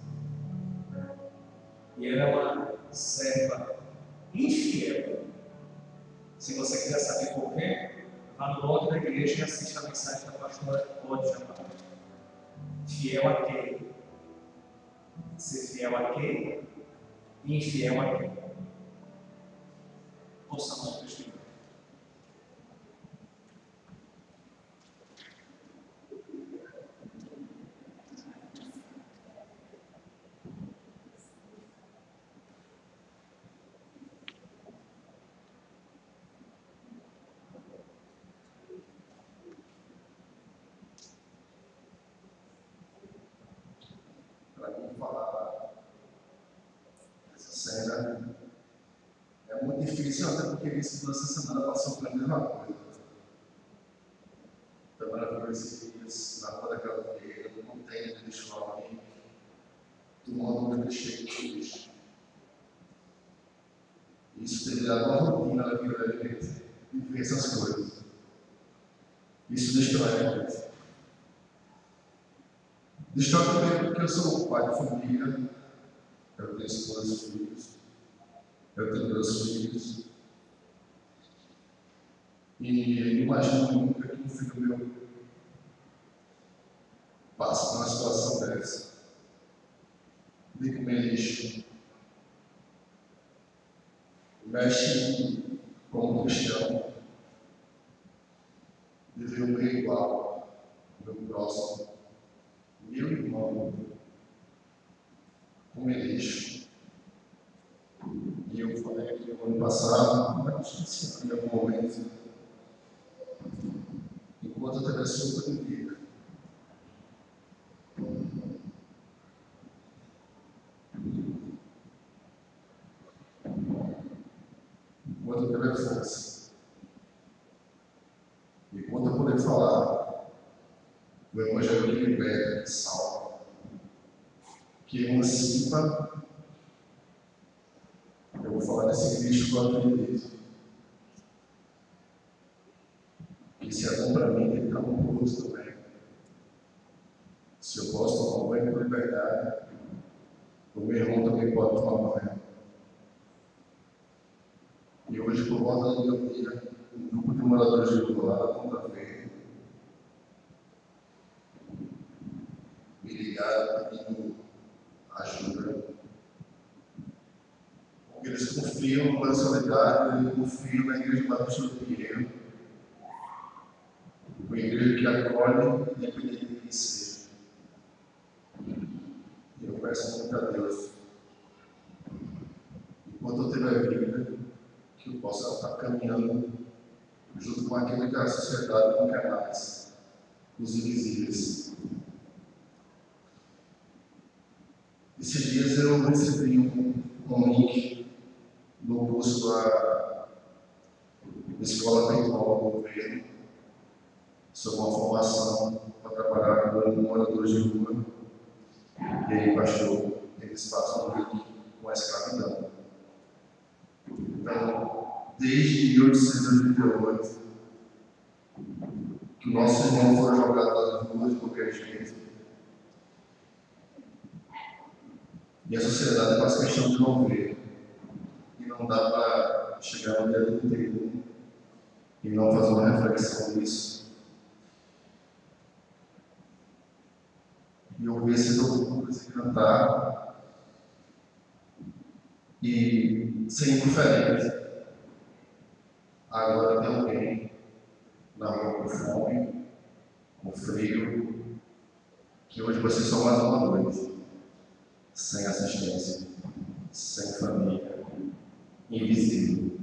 E ela é uma serva infiel. Se você quiser saber por quê, vá no blog da igreja e assista a mensagem da pastora Odja Amaro. Fiel a quem? Ser fiel a quem? E infiel a quem? Ouçamos o testemunho. É muito difícil, até porque essa semana passou pela mesma coisa. Foi maravilhoso esses dias, na rua daquela feira, no container de lixo aqui, tomando um cheio de lixo. Isso tem virado uma rotina na vida da gente, de ver essas coisas. Isso destrói a gente. Destrói também porque eu sou pai de família, eu tenho esposa e filhos. eu tenho dois filhos. E eu imagino nunca que um filho meu passe por uma situação dessa. De comer lixo. Mexe como cristão. De ver o meu igual, o meu próximo, meu irmão, comer lixo. E eu falei aqui no ano passado, mas em algum momento, enquanto eu atravessou a vida, enquanto eu tiver força, enquanto eu puder falar do Evangelho que liberta, que salva, que emancipa, eu vou falar desse Cristo que eu acredito. Que se é bom para mim, tem que estar bom para o outro também. Se eu posso tomar um banho com liberdade, o meu irmão também pode tomar banho. E hoje, por volta do meu dia, um grupo de moradores de rua lá da Ponta Verde me ligaram pedindo ajuda. Porque eles confiam no Banco Solidário, eles confiam na Igreja Batista do Pinheiro, uma igreja que acolhe, independente de quem seja. E eu peço muito a Deus, enquanto eu tiver vida, que eu possa estar caminhando junto com aquele que a sociedade não quer mais, os invisíveis. Esses dias eu recebi um, um link no curso da Escola Virtual do Governo sobre uma formação para trabalhar com moradores de rua. E aí, pastor, eles passam um link com a escravidão. Então, desde mil oitocentos e oitenta e oito, que nossos irmãos foram jogados nas ruas de qualquer jeito. E a sociedade faz questão de não ver. E não dá para chegar no dia trinta e um e não fazer uma reflexão nisso. E ouvir esses louvores e cantar. E ser indiferente. Agora tem alguém na rua com fome, com frio, que hoje vai ser só mais uma noite, sem assistência, sem família, invisível.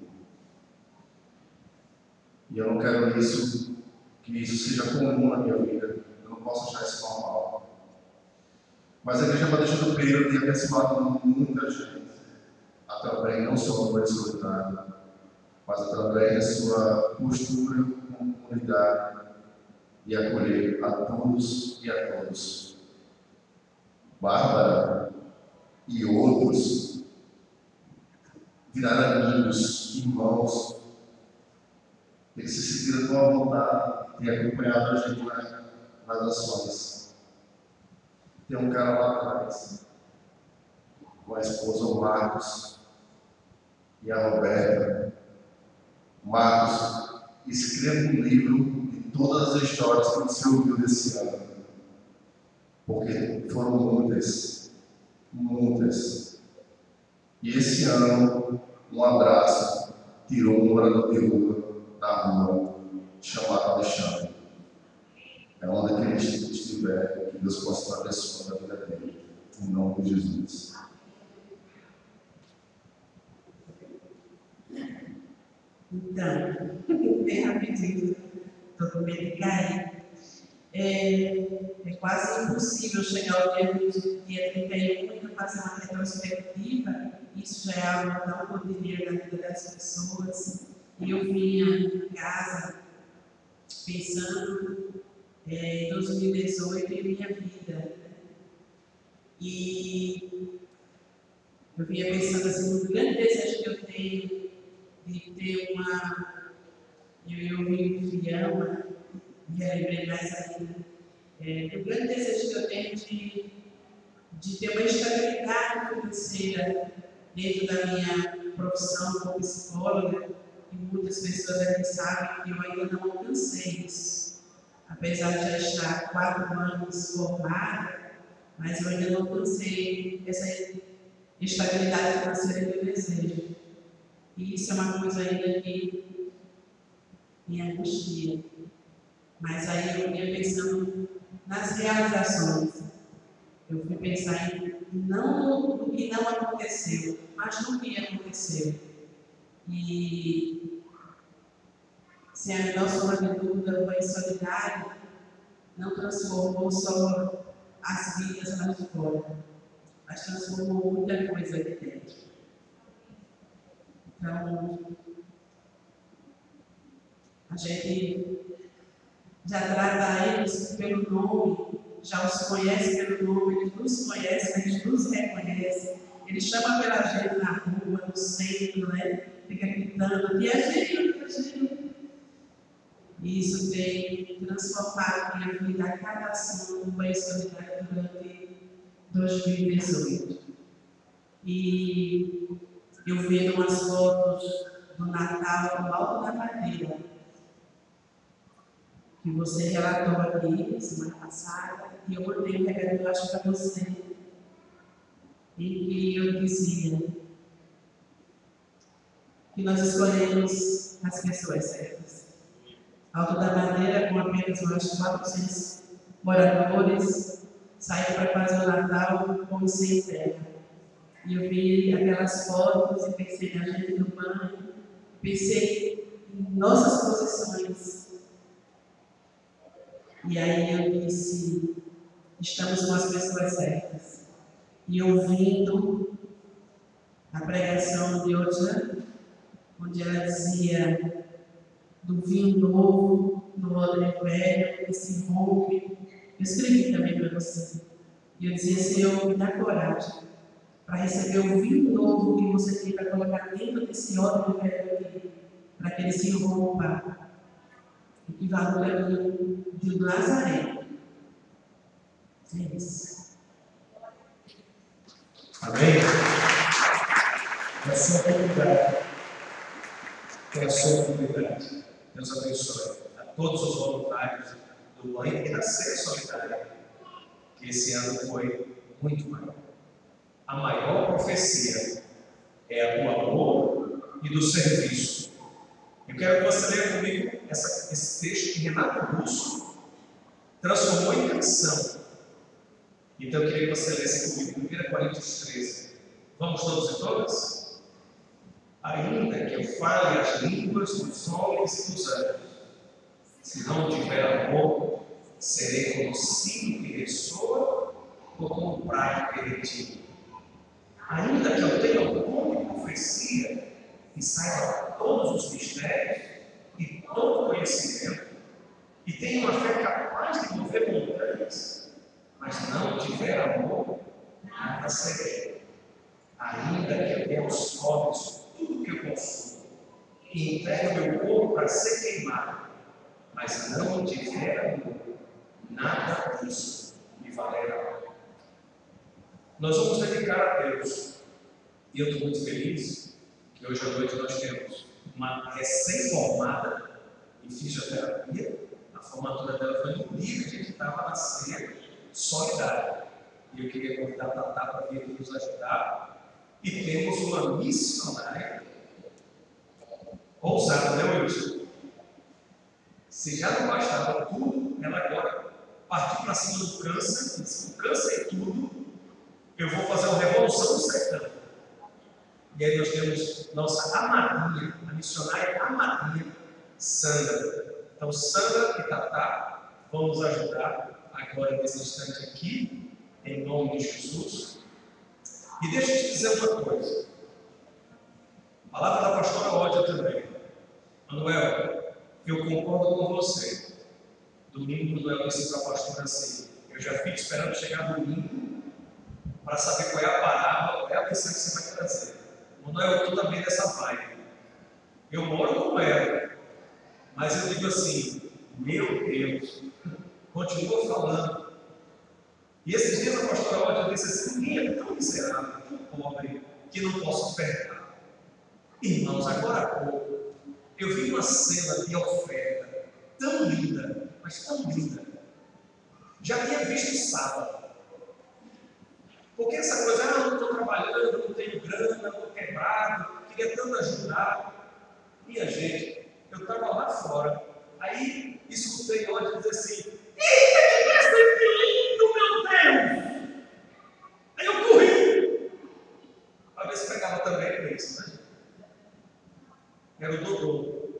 E eu não quero isso, que isso seja comum na minha vida. Eu não posso achar isso normal. Mas a Igreja Batista do Pinheiro tem abençoado muita gente, através não só do Banho Solidário, mas através da sua postura como comunidade e acolher a todos e a todos. Bárbara e outros viraram amigos, irmãos. Eles se sentiram com a vontade de acompanhar a gente nas, nas ações. Tem um cara lá atrás, com a esposa, o Marcos, e a Roberta. Marcos, escreva um livro de todas as histórias que você ouviu desse ano. Porque foram muitas, muitas. E esse ano, um abraço tirou um morador de rua da rua, chamado Alexandre. É onde que ele estiver, que Deus possa estar abençoando a vida dele. Em nome de Jesus. Então, bem rapidinho, estou com medo de cair. É, é quase impossível chegar ao dia, dia trinta e um e não fazer uma retrospectiva. Isso já é algo tão cotidiano na vida das pessoas. E eu vinha em casa pensando é, em dois mil e dezoito e minha vida. E eu vinha pensando assim, no grande desejo que eu tenho de ter uma. Eu, eu vi um filhão, me lembrei mais ainda. É, o grande desejo que eu tenho de, de ter uma estabilidade financeira dentro da minha profissão como psicóloga, e muitas pessoas aqui sabem que eu ainda não alcancei isso. Apesar de já estar quatro anos formada, mas eu ainda não alcancei essa estabilidade financeira que eu desejo. E isso é uma coisa ainda que me angustia. Mas aí eu ia pensando nas realizações. Eu fui pensar em não no que não aconteceu, mas no que aconteceu. E se a nossa juventude foi solidária, não transformou só as vidas lá de fora, mas transformou muita coisa aqui dentro. Então, a gente já trata eles pelo nome, já os conhece pelo nome, eles nos conhecem, eles nos reconhecem, eles chamam pela gente na rua, no centro, né? Fica gritando, que é gente, que é gente. E isso tem transformado minha vida a cada ação do Banho Solidário durante dois mil e dezoito. E eu vi umas fotos do Natal no Alto da Madeira, que você relatou aqui semana passada, e eu mandei um recado, eu acho, para você, em que eu dizia que nós escolhemos as pessoas certas. Alto da Madeira, com apenas umas quatrocentos moradores, saiu para fazer o Natal com sem terra. E eu vi aquelas fotos e pensei na gente no banho, pensei em nossas posições. E aí eu disse, estamos com as pessoas certas. E ouvindo a pregação de Ojan, onde ela dizia do vinho novo, no odre velho, que se rompe. Eu escrevi também para você. E eu dizia, Senhor, me dá coragem para receber o vinho novo que você tem para colocar dentro desse odre velho aqui, para que ele se rompa. E que vá no caminho de Nazaré. É isso. Amém? É a sua comunidade. É a sua comunidade. Deus abençoe a todos os voluntários do Banho e da Ceia Solidária, que esse ano foi muito maior. A maior profecia é a do amor e do serviço. Eu quero que você leia comigo essa, esse texto que Renato Russo transformou em canção. Então eu queria que você lesse comigo primeira Coríntios treze. Vamos todos e todas? Ainda que eu fale as línguas dos homens e dos anjos, se não tiver amor, serei como sino que ressoa ou como prato derretido. Ainda que eu tenha o dom de profecia e saiba todos os mistérios e todo conhecimento, e tenha uma fé capaz de mover montanhas, mas não tiver amor, nada serei. Ainda que eu tenha aos pobres tudo que eu consumo, e entregue o meu corpo para ser queimado, mas não tiver amor, nada disso me valerá. Nós vamos dedicar a Deus, e eu estou muito feliz que hoje à noite nós temos uma recém-formada em fisioterapia. A formatura dela foi no dia que a gente estava na ceia solidária. E eu queria convidar a Tatá para vir aqui nos ajudar. E temos uma missionária ousada, né, Wilson? Se já não bastava tudo, ela agora partiu para cima do câncer, disse: o câncer é tudo, eu vou fazer uma revolução no sertão. E aí nós temos nossa amadinha, a missionária amadinha, Sandra. Então, Sandra e Tatá vão nos ajudar agora nesse instante aqui, em nome de Jesus. E deixa eu te dizer uma coisa. A palavra da pastora Ódia também. Manuel, eu concordo com você. Domingo, Manuel disse para a pastora assim: eu já fico esperando chegar domingo para saber qual é a parábola, qual é a lição que você vai trazer. Manuel, tu também dessa vibe. Eu moro com ela, mas eu digo assim: meu Deus, continua falando. E esses dias a pastora Ódia disse assim: ninguém é tão miserável, tão pobre, que não posso ofertar. Irmãos, agora há pouco, eu vi uma cena de oferta tão linda, mas tão linda. Já tinha visto sábado. Porque essa coisa, ah, eu não estou trabalhando, não tenho grana, estou quebrado, queria tanto ajudar. Minha gente, eu estava lá fora, aí escutei hoje dizer assim: eita, que presente lindo, meu Deus! Aí eu corri, para ver se pegava também o preço, né? Era o Dodô,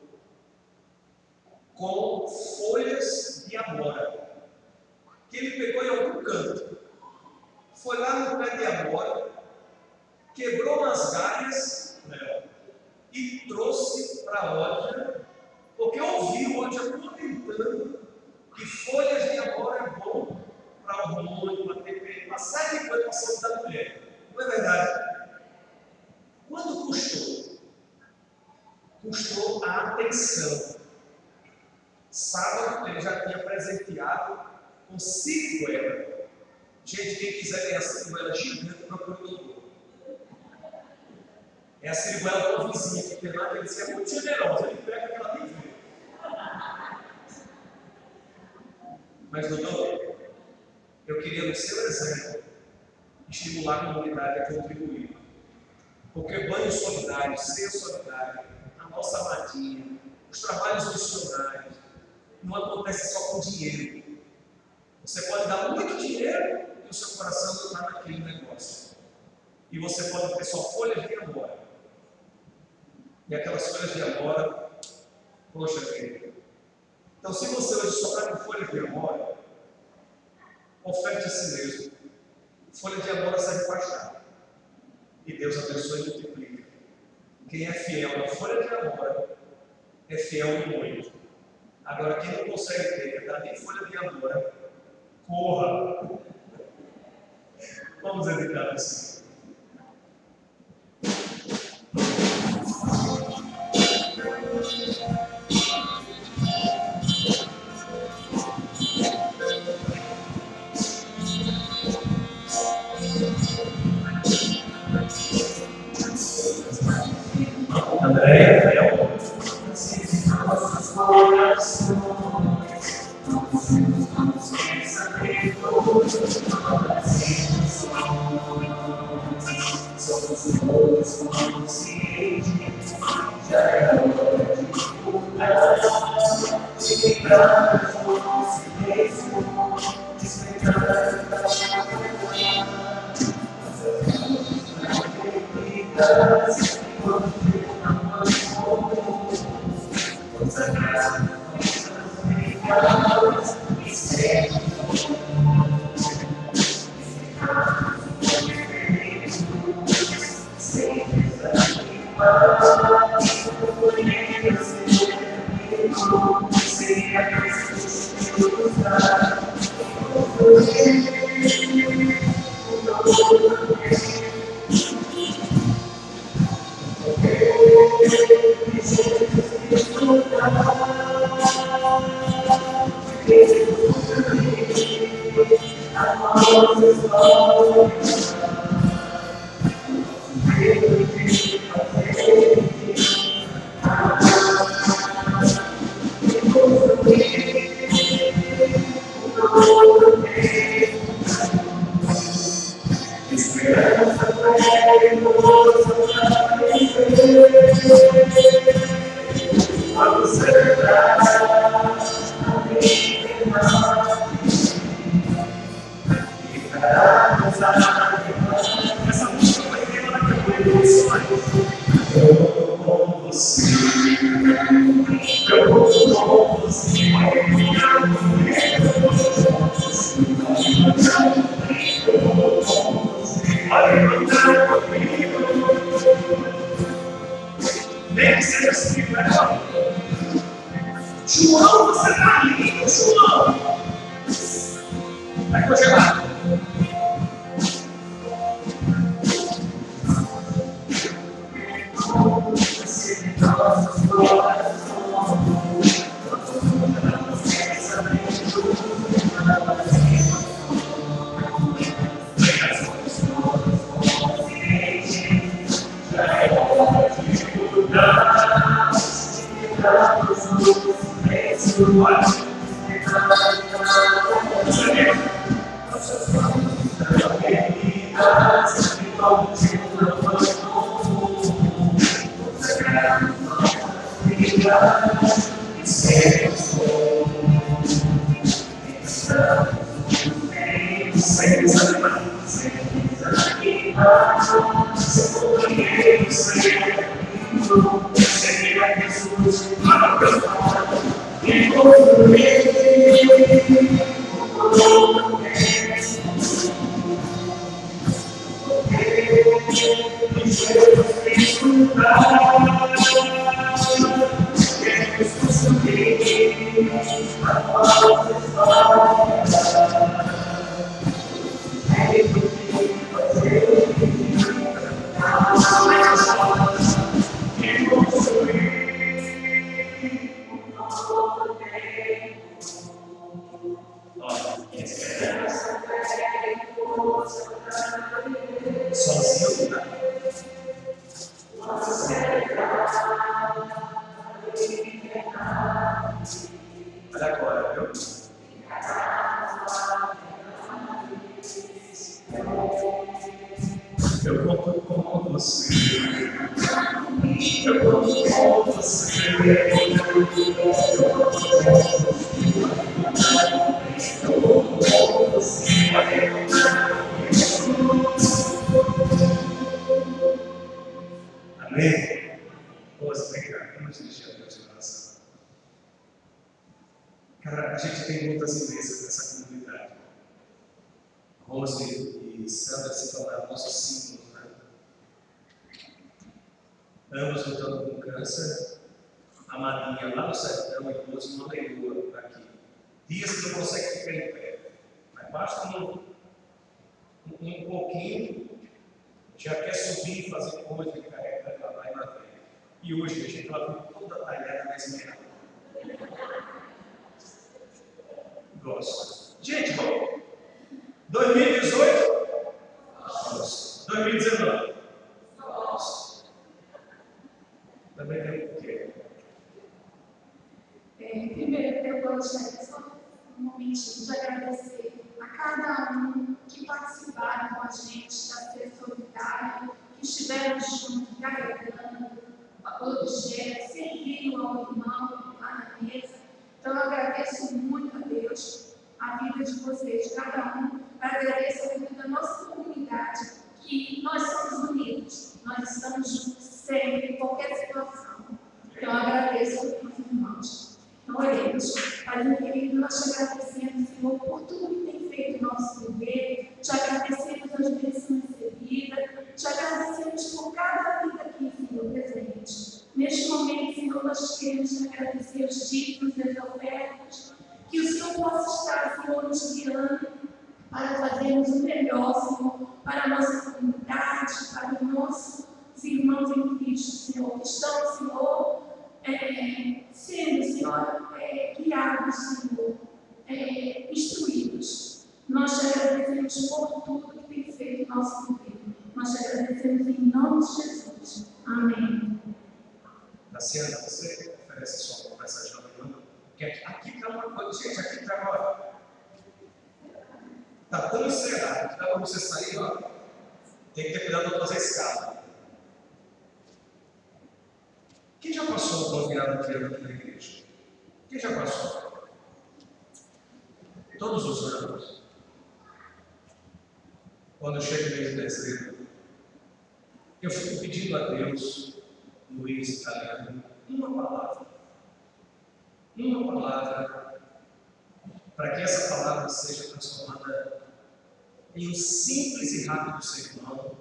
com folhas de amora, que ele pegou em algum canto, foi lá no pé de amora, quebrou umas galhas, né, e trouxe para a loja, porque ouviu a loja comentando que folhas de amora é bom para o hormônio, para T P M, uma série de coisas para a saúde da mulher. Não é verdade? Quando custou? Custou a atenção. Sábado ele já tinha presenteado com siriguela. Gente, quem quiser ganhar siriguela gigante, procura o Dodô. É a siriguela do vizinho que tem lá, que ele é muito generoso, ele pega aquela nem vê. Mas, Dodô, eu queria, no seu exemplo, estimular a comunidade a contribuir. Porque banho solidário, ser solidário, a nossa amadinha, os trabalhos missionários, não acontece só com dinheiro. Você pode dar muito dinheiro e o seu coração não está naquele negócio. E você pode ter só folhas de amora. E aquelas folhas de amora, poxa vida. Então, se você hoje só está com folhas de amora, oferte a si mesmo. Folha de amora serve para achar. E Deus abençoe e multiplica. Quem é fiel na folha de amora é fiel no muito. Agora, quem não consegue ter verdade em folha de amora, corra. Vamos dedicar ao Senhor. Andréia, Fel. Nossas corações, nossos pensamentos, somos todos conscientes, já é hora de mudar, de quebrar as mãos mesmo, de esperar a nossas consagrado, nossas e sempre sempre nem que seja assim, melhor. João, você está lindo, João. Vai congelar. Nossas corações, nossos pensamentos, Sozinho, tá? Olha agora, viu? Eu conto com você. Eu conto com você. Eu conto com você. Amém? Vamos brincar. Vamos dirigir a Deus em oração. Cara, a gente tem muitas igrejas nessa comunidade. Rose e Sandra se tornaram nossos símbolos, né? Ambos lutando com câncer. A Marinha lá no sertão e Rose uma leioa aqui. Dias que não consegue ficar em pé. Mas basta um, um, um pouquinho, já quer subir e fazer coisa que carrega para lá e lá vem. E hoje a gente ela viu toda talhada na esmeralda. Gosto. Gente, bom. dois mil e dezoito? Gosto. dois mil e dezenove? Gosto. Também tem o quê? É, primeiro, eu gostaria só um momentinho de agradecer a cada um que participaram com a gente da Ser Solidária, que estiveram juntos, carregando objetos, servindo ao irmão lá na mesa. Então, eu agradeço muito a Deus, a vida de vocês, cada um. Agradeço a vida da nossa comunidade, que nós somos unidos, nós estamos juntos sempre, em qualquer situação. Então, eu agradeço aos meus irmãos. Então, oremos. Pai querido, nós te agradecemos, Senhor, por tudo que tem feito o nosso viver, te agradecemos as bênçãos recebidas, te agradecemos por cada vida aqui, Senhor, presente. Neste momento, Senhor, nós queremos te agradecer os títulos e as ofertas, que o Senhor possa estar, Senhor, nos guiando para fazermos o melhor, Senhor, para a nossa comunidade, para os nossos irmãos em Cristo, Senhor, que estão, Senhor, é, sendo, Senhor, é, guiados, Senhor, é, instruídos. Nós te agradecemos por tudo que tem feito o nosso governo. Nós te agradecemos em nome de Jesus. Amém. Tassiana, você oferece sua conversa de amanhã? Porque aqui está uma coisa, gente, aqui está agora. Está tão encerrado que dá para você sair, ó. Tem que ter cuidado para fazer escala. Quem já passou por uma virada de ano aqui na igreja? Quem já passou? Todos os anos. Quando chega o mês de dezembro, eu fico pedindo a Deus, Luiz Italiano, uma palavra. Uma palavra, para que essa palavra seja transformada em um simples e rápido sermão,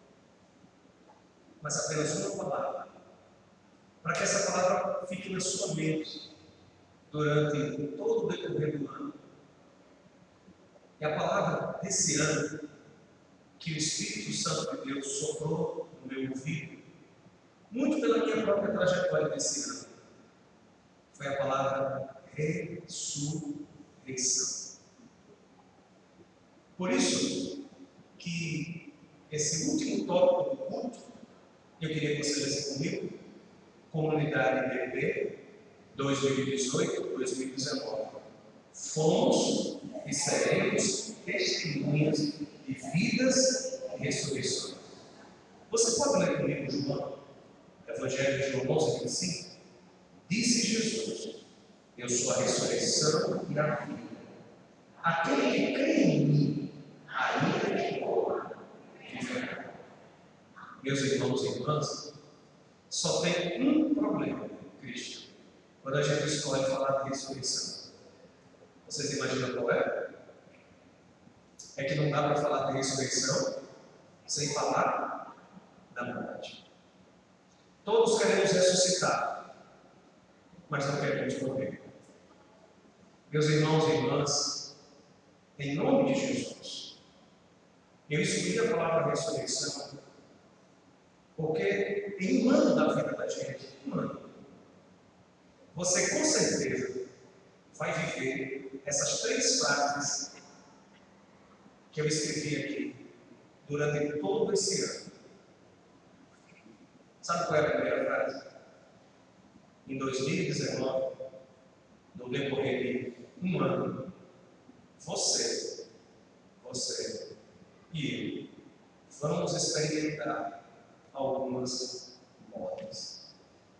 mas apenas uma palavra, para que essa palavra fique na sua mente durante todo o decorrer do ano. É a palavra desse ano que o Espírito Santo de Deus soprou no meu ouvido, muito pela minha própria trajetória desse ano. Foi a palavra ressurreição. Por isso que esse último tópico do culto, eu queria que você lesse comigo, Comunidade I B P dois mil e dezoito a dois mil e dezenove. Fomos e seremos testemunhas de vidas e ressurreições. Você pode ler comigo João, Evangelho de João onze, vinte e cinco? Disse Jesus: eu sou a ressurreição e a vida. Aquele que crê em mim, ainda que morra, viverá. Meus irmãos e irmãs, só tem um problema, Cristo, quando a gente escolhe falar de ressurreição. Vocês imaginam qual é? É que não dá para falar de ressurreição sem falar da morte. Todos queremos ressuscitar, mas não queremos morrer. Meus irmãos e irmãs, em nome de Jesus, eu escolhi a palavra ressurreição porque em um ano da vida da gente, um ano, você com certeza vai viver essas três frases que eu escrevi aqui durante todo esse ano. Sabe qual é a primeira frase? Em dois mil e dezenove, no decorrer de um ano, você, você e eu vamos experimentar algumas mortes.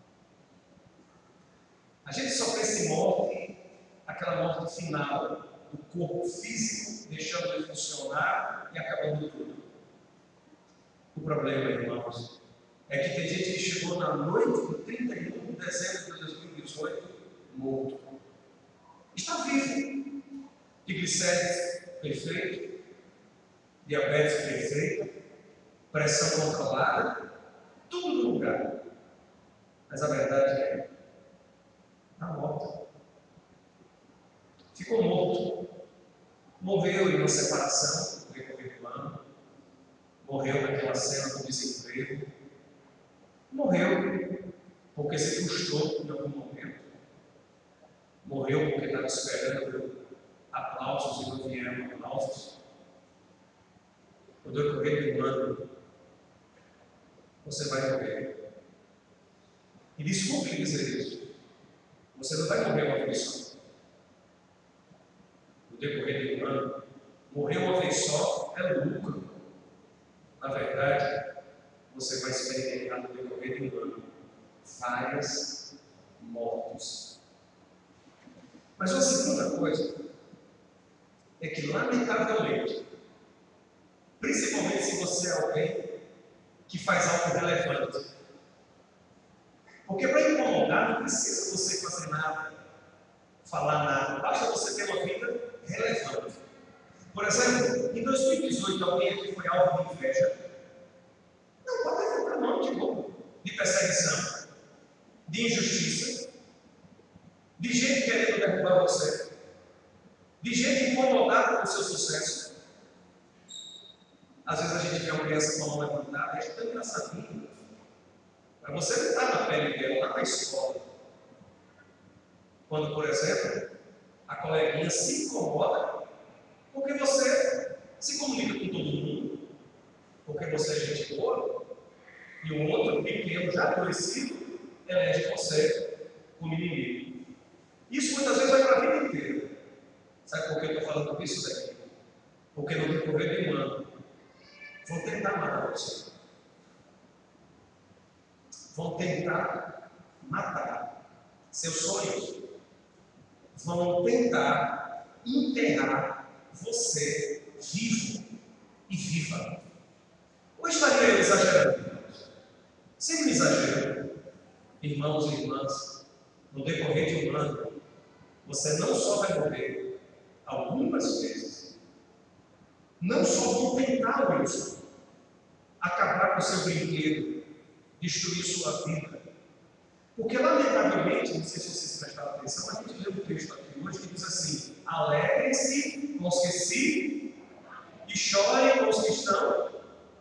A gente só pensa em morte, aquela morte final do corpo físico deixando de funcionar e acabando tudo. O problema, irmãos, é que tem gente que chegou na noite de trinta e um de dezembro de dois mil e dezoito morto. Está vivo. Triglicérides perfeito, diabetes perfeito, pressão controlada, tudo no lugar. Mas a verdade é, está morto. Ficou morto. Morreu em uma separação no decorrer do ano. Morreu naquela cena do desemprego. Morreu porque se frustrou em algum momento. Morreu porque estava esperando aplausos e não vieram aplausos. No decorrer do ano, você vai morrer. E desculpe dizer isso. Você não vai morrer uma vez só. No decorrer do ano, morrer uma vez só é lucro. Na verdade, você vai experimentar no decorrer do ano várias mortes. Mas uma segunda coisa é que, lamentavelmente, principalmente se você é alguém que faz algo relevante, porque para incomodar não precisa você fazer nada, falar nada, basta você ter uma vida relevante. Por exemplo, em dois mil e dezoito, alguém aqui foi alvo de inveja? Não, pode levantar a mão de novo, de perseguição, de injustiça, de gente querendo derrubar você, de gente incomodada com o seu sucesso. Às vezes a gente vê uma criança com a mão levantada, é tão engraçadinho. Mas você não está na pele dela, lá na escola. Quando, por exemplo, a coleguinha se incomoda porque você se comunica com todo mundo, porque você é gente boa, e o outro, pequeno, já adoecido, elege você como inimigo. Isso muitas vezes vai para a vida inteira. Sabe por que eu estou falando disso daqui? Porque no decorrer de um ano, vão tentar matar você. Vão tentar matar seus sonhos. Vão tentar enterrar você vivo e viva. Ou estaria eu exagerando? Sem exagero, irmãos e irmãs, no decorrer de um ano, você não só vai morrer algumas vezes, não só vão tentar, Wilson, acabar com seu brinquedo, destruir sua vida. Porque, lamentavelmente, não sei se vocês prestaram atenção, a gente lê um texto aqui hoje que diz assim: alegrem-se com os que se e chorem com os que estão.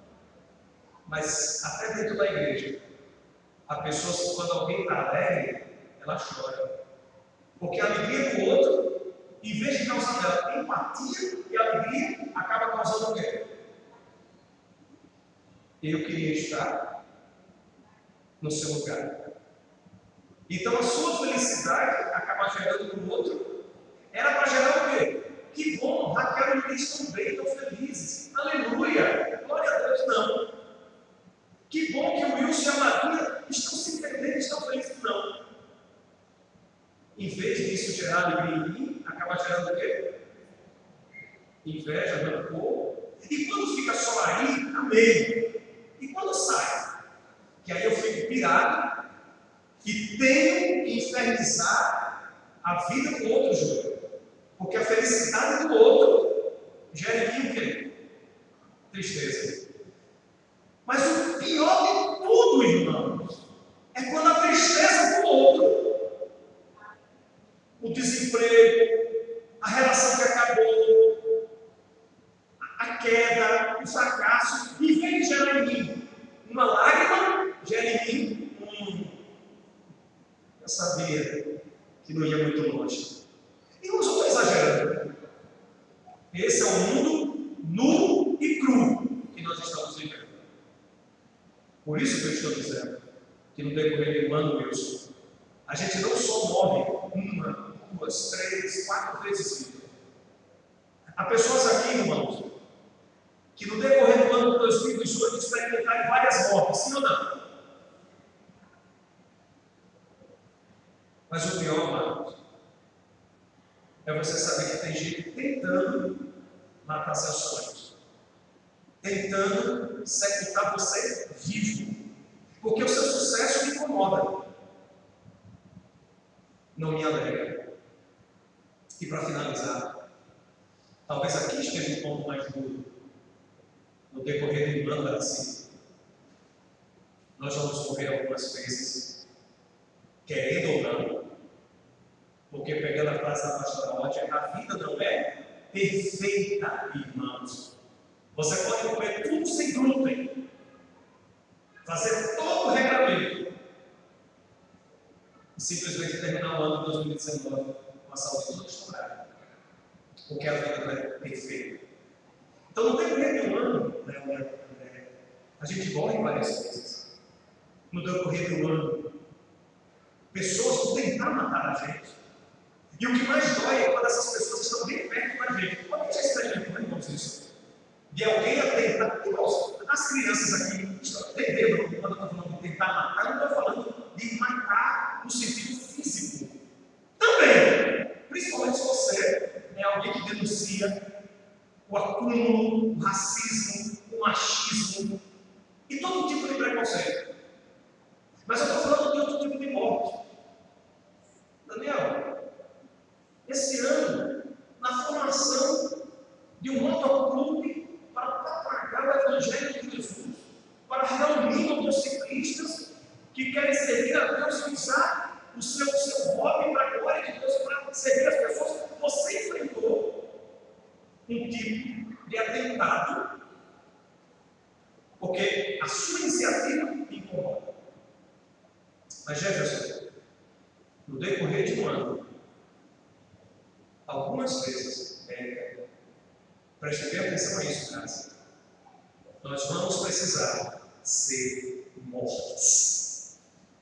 Mas, até dentro da igreja, a pessoa, quando alguém está alegre, ela chora. Porque a alegria do outro, em vez de causar nela empatia e alegria, acaba causando o quê? Eu queria estar no seu lugar. Então a sua felicidade acaba gerando para o outro. Era para gerar o quê? Que bom, Raquel e Lia estão bem, estão felizes. Aleluia! Glória a Deus, não. Que bom que o Wilson e a Maria estão se entendendo, estão felizes, não. Em vez disso gerar alegria em mim, acaba gerando o quê? Inveja, rancor. E quando fica só aí, amém. E quando sai? Que aí eu fico pirado e tenho que infernizar a vida do outro, Júlio. Porque a felicidade do outro gera em mim o quê? Tristeza. Mas o pior de tudo, irmãos, é quando a tristeza do outro, o desemprego, a relação que acabou, a queda, o fracasso, em vez de gerar em mim uma lágrima, gera em mim um. Eu sabia que não ia muito longe. E eu não estou exagerando. Esse é o mundo nu e cru que nós estamos vivendo. Por isso que eu estou dizendo que no decorrer do ano, Wilson, a gente não só morre uma, duas, três, quatro vezes vida. Há pessoas aqui, irmãos, que no decorrer do ano de dois mil e dezoito experimentaram várias mortes, sim ou não? Mas o pior, irmãos, é você saber que tem gente tentando matar seus sonhos, tentando sepultar você vivo, porque o seu sucesso me incomoda, não me alegra. E para finalizar, talvez aqui esteja um ponto mais duro. No decorrer do ano da assim, nós vamos morrer algumas vezes, querendo ou não, porque pegando a frase da pastora Ótia, a vida não é perfeita, irmãos. Você pode comer tudo sem glúten, fazer todo o regramento e simplesmente terminar o ano de dois mil e dezenove com a saúde toda estourada, porque a vida não é perfeita. Então, no decorrer de um ano, né, né, a gente morre várias vezes. No decorrer de um ano, pessoas vão tentar matar a gente. E o que mais dói é quando essas pessoas estão bem perto da gente. Quando a gente já experimentou, irmãos, isso? De alguém a tentar. Irmãos, as crianças aqui estão entendendo quando eu estou falando de tentar matar, eu não estou falando de matar no sentido físico. Também, principalmente se você é alguém que denuncia o acúmulo, o racismo, o machismo e todo tipo de preconceito. Mas eu estou falando de outro tipo de morte. Daniel, esse ano, na formação de um motoclube para propagar o Evangelho de Jesus, para reunir motociclistas que querem servir a Deus e usar o seu, o seu hobby para a glória de Deus, para servir as pessoas, você enfrentou um tipo de atentado, porque a sua iniciativa incomoda. Mas Jefferson, no decorrer de um ano, algumas vezes, é, preste bem atenção a isso, Graça, nós vamos precisar ser mortos.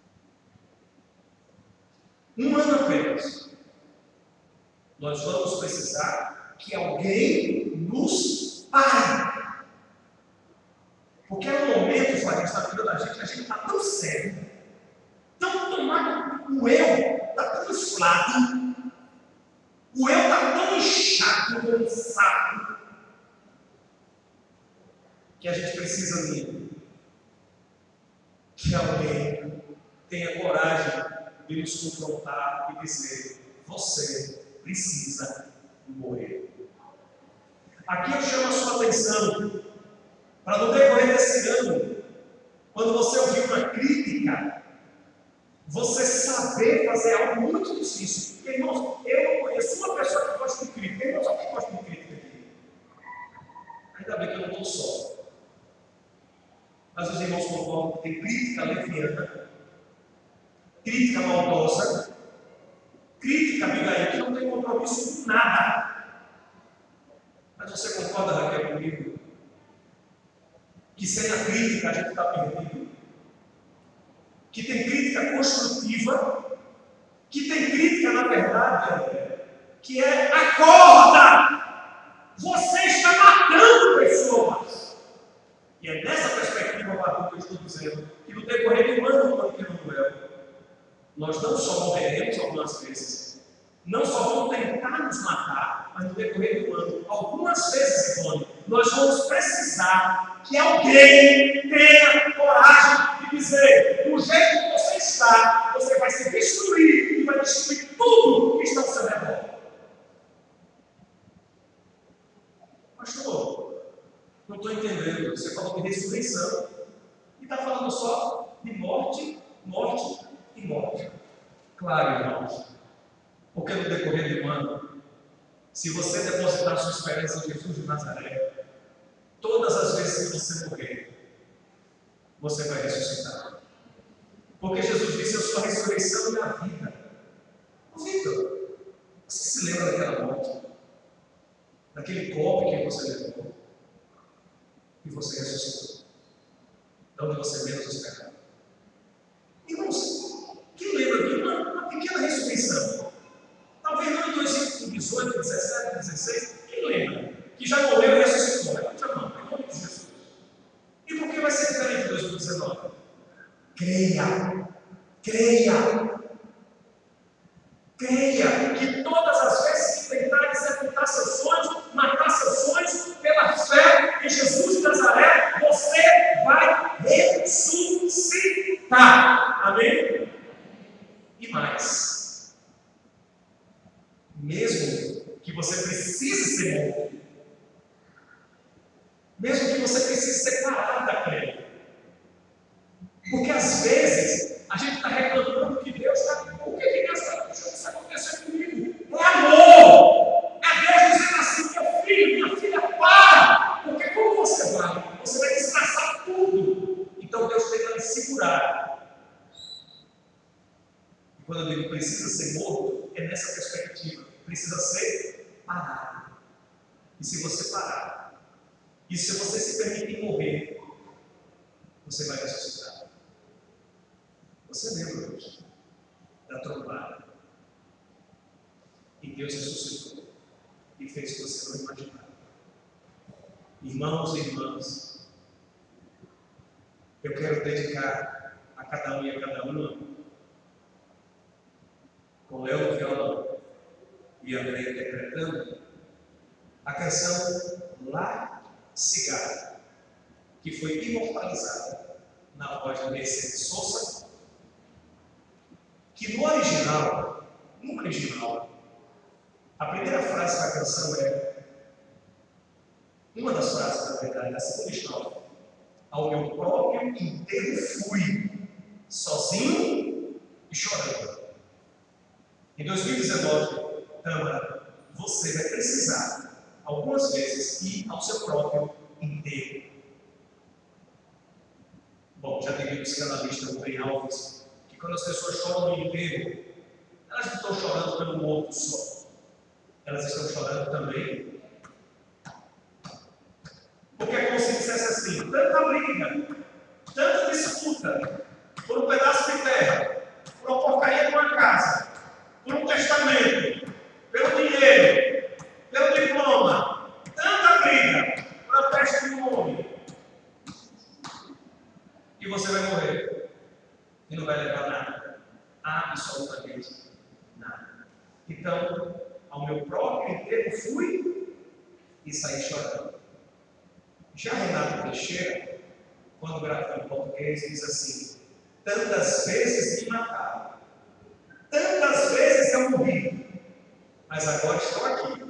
Um ano apenas, nós vamos precisar que alguém nos pare. Porque é um momento, Flávio, que está cuidando da gente, a gente está tão sério, tão tomado, o eu está tão inflado, o eu está tão inchado como um sapo, que a gente precisa mesmo que alguém tenha coragem de nos confrontar e dizer: você precisa morrer. Aqui eu chamo a sua atenção para no decorrer desse ano, quando você ouvir uma crítica, você saber fazer algo muito difícil. Porque, irmãos, eu não conheço uma pessoa que gosta de crítica. Irmãos, alguém gosta de crítica aqui? Ainda bem que eu não estou só. Mas os irmãos concordam que tem crítica leviana, crítica maldosa, crítica, Abigail, que não tem compromisso com nada. Mas você concorda, Raquel, comigo? Que sem a crítica a gente está perdido. Que tem crítica construtiva que tem crítica, na verdade, que é acorda! Você está matando pessoas! E é nessa perspectiva, Barulho, que eu estou dizendo, que no decorrer do ano do ano que não é, nós não só morreremos algumas vezes, não só vão tentar nos matar, mas no decorrer do ano, algumas vezes, Ivone, nós vamos precisar que alguém tenha coragem de dizer: do jeito que você está, você vai se destruir e vai destruir tudo que está ao seu redor. Pastor, não estou entendendo. Você falou de ressurreição e está falando só de morte, morte e morte. Claro, irmãos, porque no decorrer do ano, se você depositar sua esperança em Jesus de Nazaré, todas as vezes que você morrer, você vai ressuscitar. Porque Jesus disse: eu sou a ressurreição e a vida. Ô Vitor, você se lembra daquela morte? Daquele golpe que você levou? E você ressuscitou. De onde você menos esperava. Irmãos, quem lembra de uma, uma pequena ressurreição? Talvez não em dois mil e dezoito, dezessete, dezesseis. Quem lembra? Que já morreu e ressuscitou. Levante a mão, em nome de Jesus. E por que vai ser diferente em dois mil e dezenove? Creia, creia, creia que todas as vezes que tentar executar seus sonhos, matar seus sonhos, pela fé em Jesus de Nazaré, você vai ressuscitar. Amém? E mais, mesmo que você precise ser morto, mesmo que você precise ser parado da crente, porque às vezes a gente está reclamando que Deus está. Por que Deus está deixando isso acontecer comigo? É amor! É Deus dizendo assim: meu filho, minha filha, para! Porque como você vai? Você vai desgraçar tudo. Então Deus tenta me segurar. E quando eu digo precisa ser morto, é nessa perspectiva. Precisa ser parado. E se você parar, e se você se permitir morrer, você vai ressuscitar. Você lembra hoje da trombada? E Deus ressuscitou e fez o que você não imaginava. Irmãos e irmãs, eu quero dedicar a cada um e a cada uma, com Léo no violão e André interpretando, a canção La Cigarra, que foi imortalizada na voz de Mercedes Sosa, que no original, no original, a primeira frase da canção é, uma das frases, na verdade, da segunda estrofe: ao meu próprio enterro fui, sozinho e chorando. Em dois mil e dezenove, Tâmara, você vai precisar, algumas vezes, ir ao seu próprio enterro. Bom, já teve um psicanalista, Rubem Alves, que quando as pessoas choram no enterro, elas não estão chorando pelo morto só. Elas estão chorando também. Porque é como se dissesse assim: tanta briga, tanta disputa, por um pedaço de terra, por uma porcaria de uma casa, por um testamento, pelo dinheiro, pelo diploma, tanta briga, por a peste de um homem. E você vai morrer. E não vai levar nada. Absolutamente nada. Então, ao meu próprio enterro fui e saí chorando. Já Renato Teixeira, quando gravou em português, diz assim: tantas vezes me mataram, tantas vezes eu morri, mas agora estou aqui,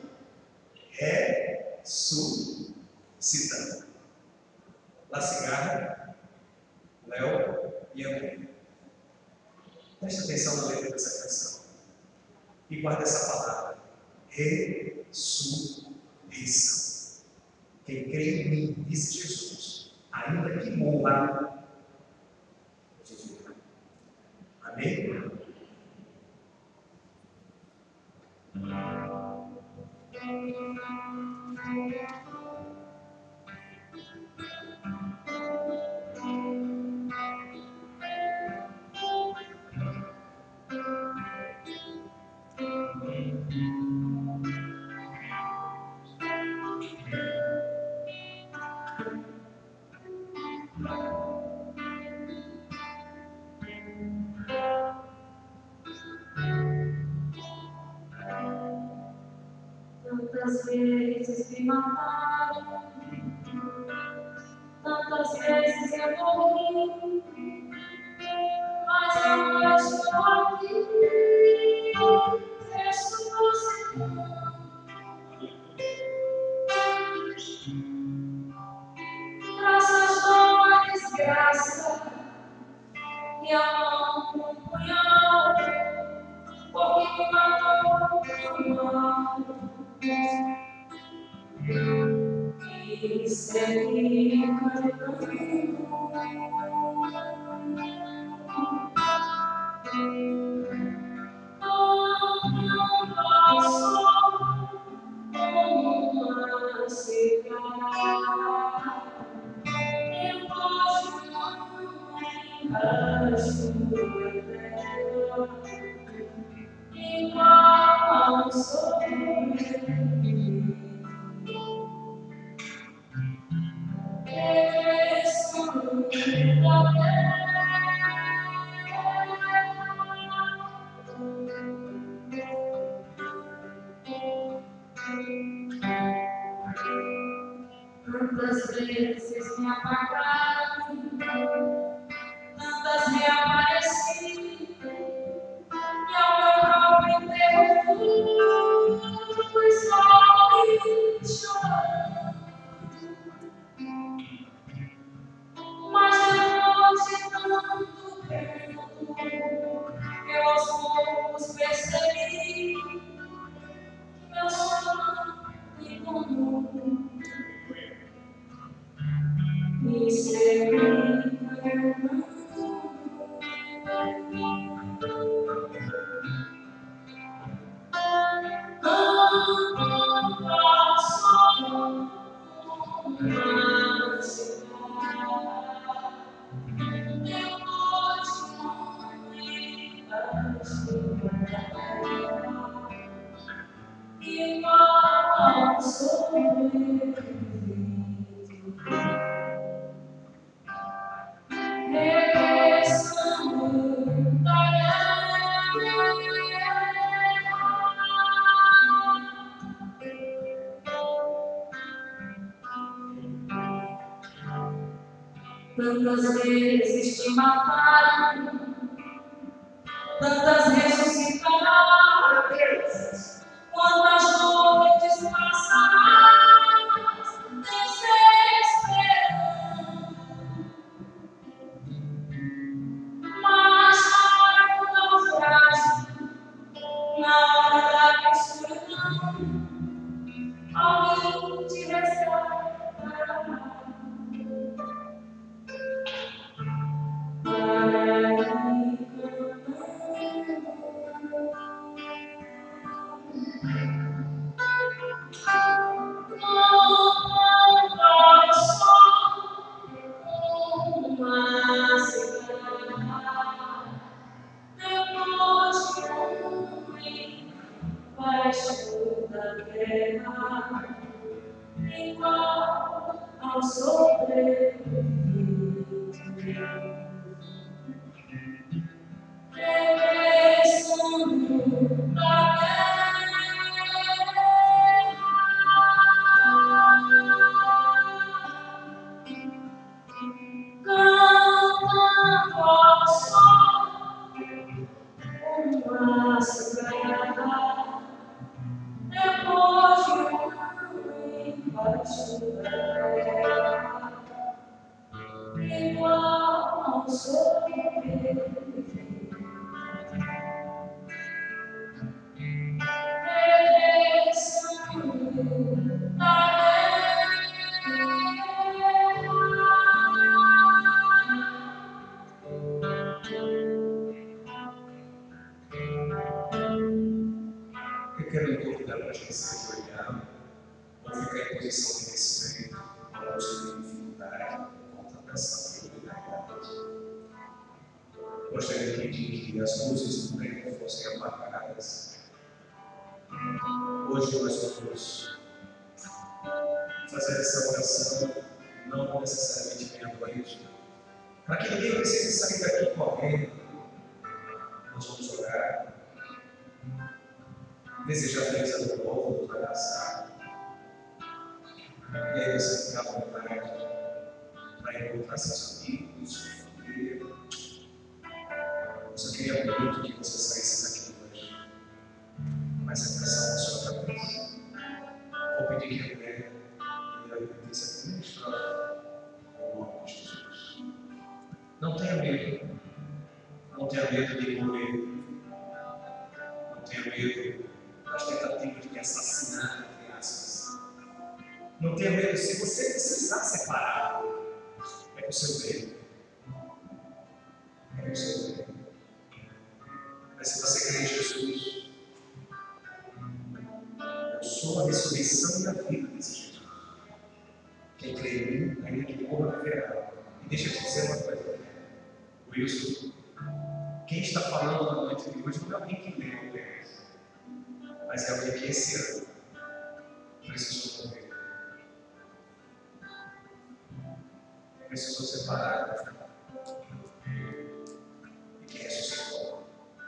ressuscitando. La Cigarra, Léo e André. Preste atenção na letra dessa canção e guarde essa palavra: ressurreição. Quem crê em mim, disse Jesus, ainda que morra, viverá. Amém? Tantas vezes me mataram, tantas vezes eu morri, mas agora estou aqui, ressuscitando. Graças à desgraça, e a mão com um punhal, porque me matou no mal. E segui cantando. Não passou como uma cidade, depois de um embaixo do terra, igual ao sobrevivido. Tantas vezes me apagaram, tantas reapareci, e ao meu próprio enterro fui só e chorando. Mas depois de tanto tempo, eu aos poucos percebi que meu sonho me comum. E segui cantando. Ando ao sol, uma cidade, depois de um embaixo da terra, igual ao sobrevivido. Regressando da guerra, tantas vezes te mataram, tantas ressuscitaram, quantas noites passadas desesperando. Mas na hora do naufrágio, na hora da escuridão, alguém te resgatará. Para ir cantando, voltando ao sol, uma cidade, depois de um embaixo da terra, igual ao sobrevivido. Regressando da guerra, cantando ao sol, uma cidade, depois de um embaixo da terra, igual ao sobrevivido. Eu quero convidar para a gente se ajoelhar ou ficar em posição de respeito ao nosso de dificuldade por conta dessa prioridade. Gostaria de pedir que as luzes do templo fossem apagadas. Hoje nós vamos fazer essa oração, não necessariamente meia-noite, para que ninguém precise sair daqui correndo. Nós vamos orar, desejar a bênção do povo, nos abraçar. encontrar seus amigos, sua família. Eu só queria muito que você saísse daqui hoje com essa impressão na sua cabeça. Vou pedir que a mulher e a repetisse a primeira estrofe em nome de Jesus. Não tenha medo. Não tenha medo de morrer. Não tenha medo das tentativas de me assassinar, entre aspas. Não tenha medo. Se você precisar separar, é o seu bem. É o seu bem. Mas se você crê em Jesus, eu sou a ressurreição e a vida desse Jesus. Quem crê em mim, ainda que morra, viverá. E deixa eu te dizer uma coisa, Wilson. Quem está falando na noite de hoje não é alguém que lê o texto, mas é alguém que esse ano precisou morrer. Precisou separar e que ressuscitou.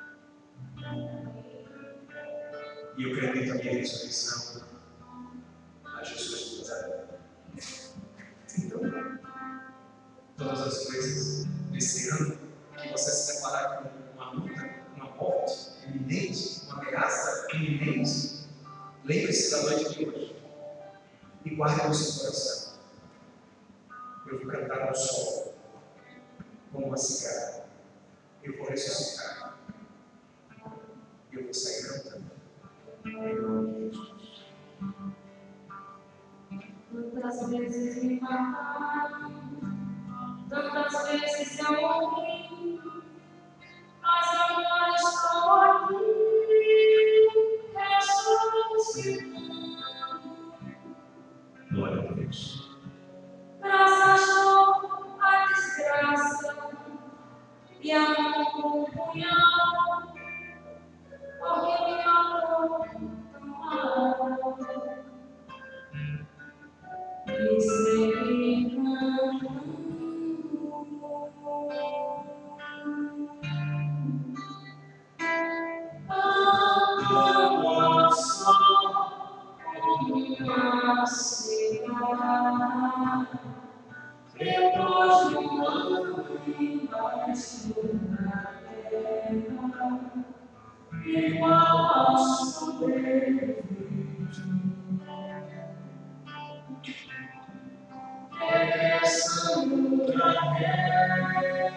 E eu acredito na minha ressurreição a Jesus de Nazaré. Então, todas as coisas desse ano que você se separar com uma luta, uma morte iminente, uma ameaça iminente, lembre-se da noite de hoje e guarde no seu coração. Eu vou cantar no sol como uma cigarra. Eu vou ressuscitar. Eu vou sair cantando. Em nome de Jesus. Tantas vezes me mataram, tantas vezes eu morri, mas agora estou aqui, ressuscitando. Glória a Deus. Graças dou à desgraça e a mão com o punhal, porque me matou tão mal. E sempre cantando. Amo só uma cigarra, depois de um ano embaixo da terra, igual ao sobreviver. Regressando da guerra,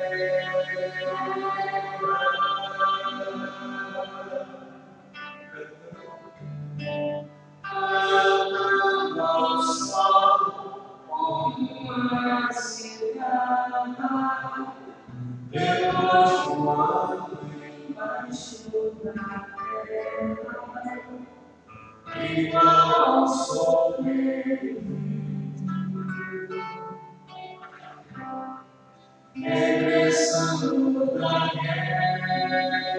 cantando ao sol como uma cigarra, depois de um ano embaixo da terra, igual ao sobreviver. Regressando da guerra,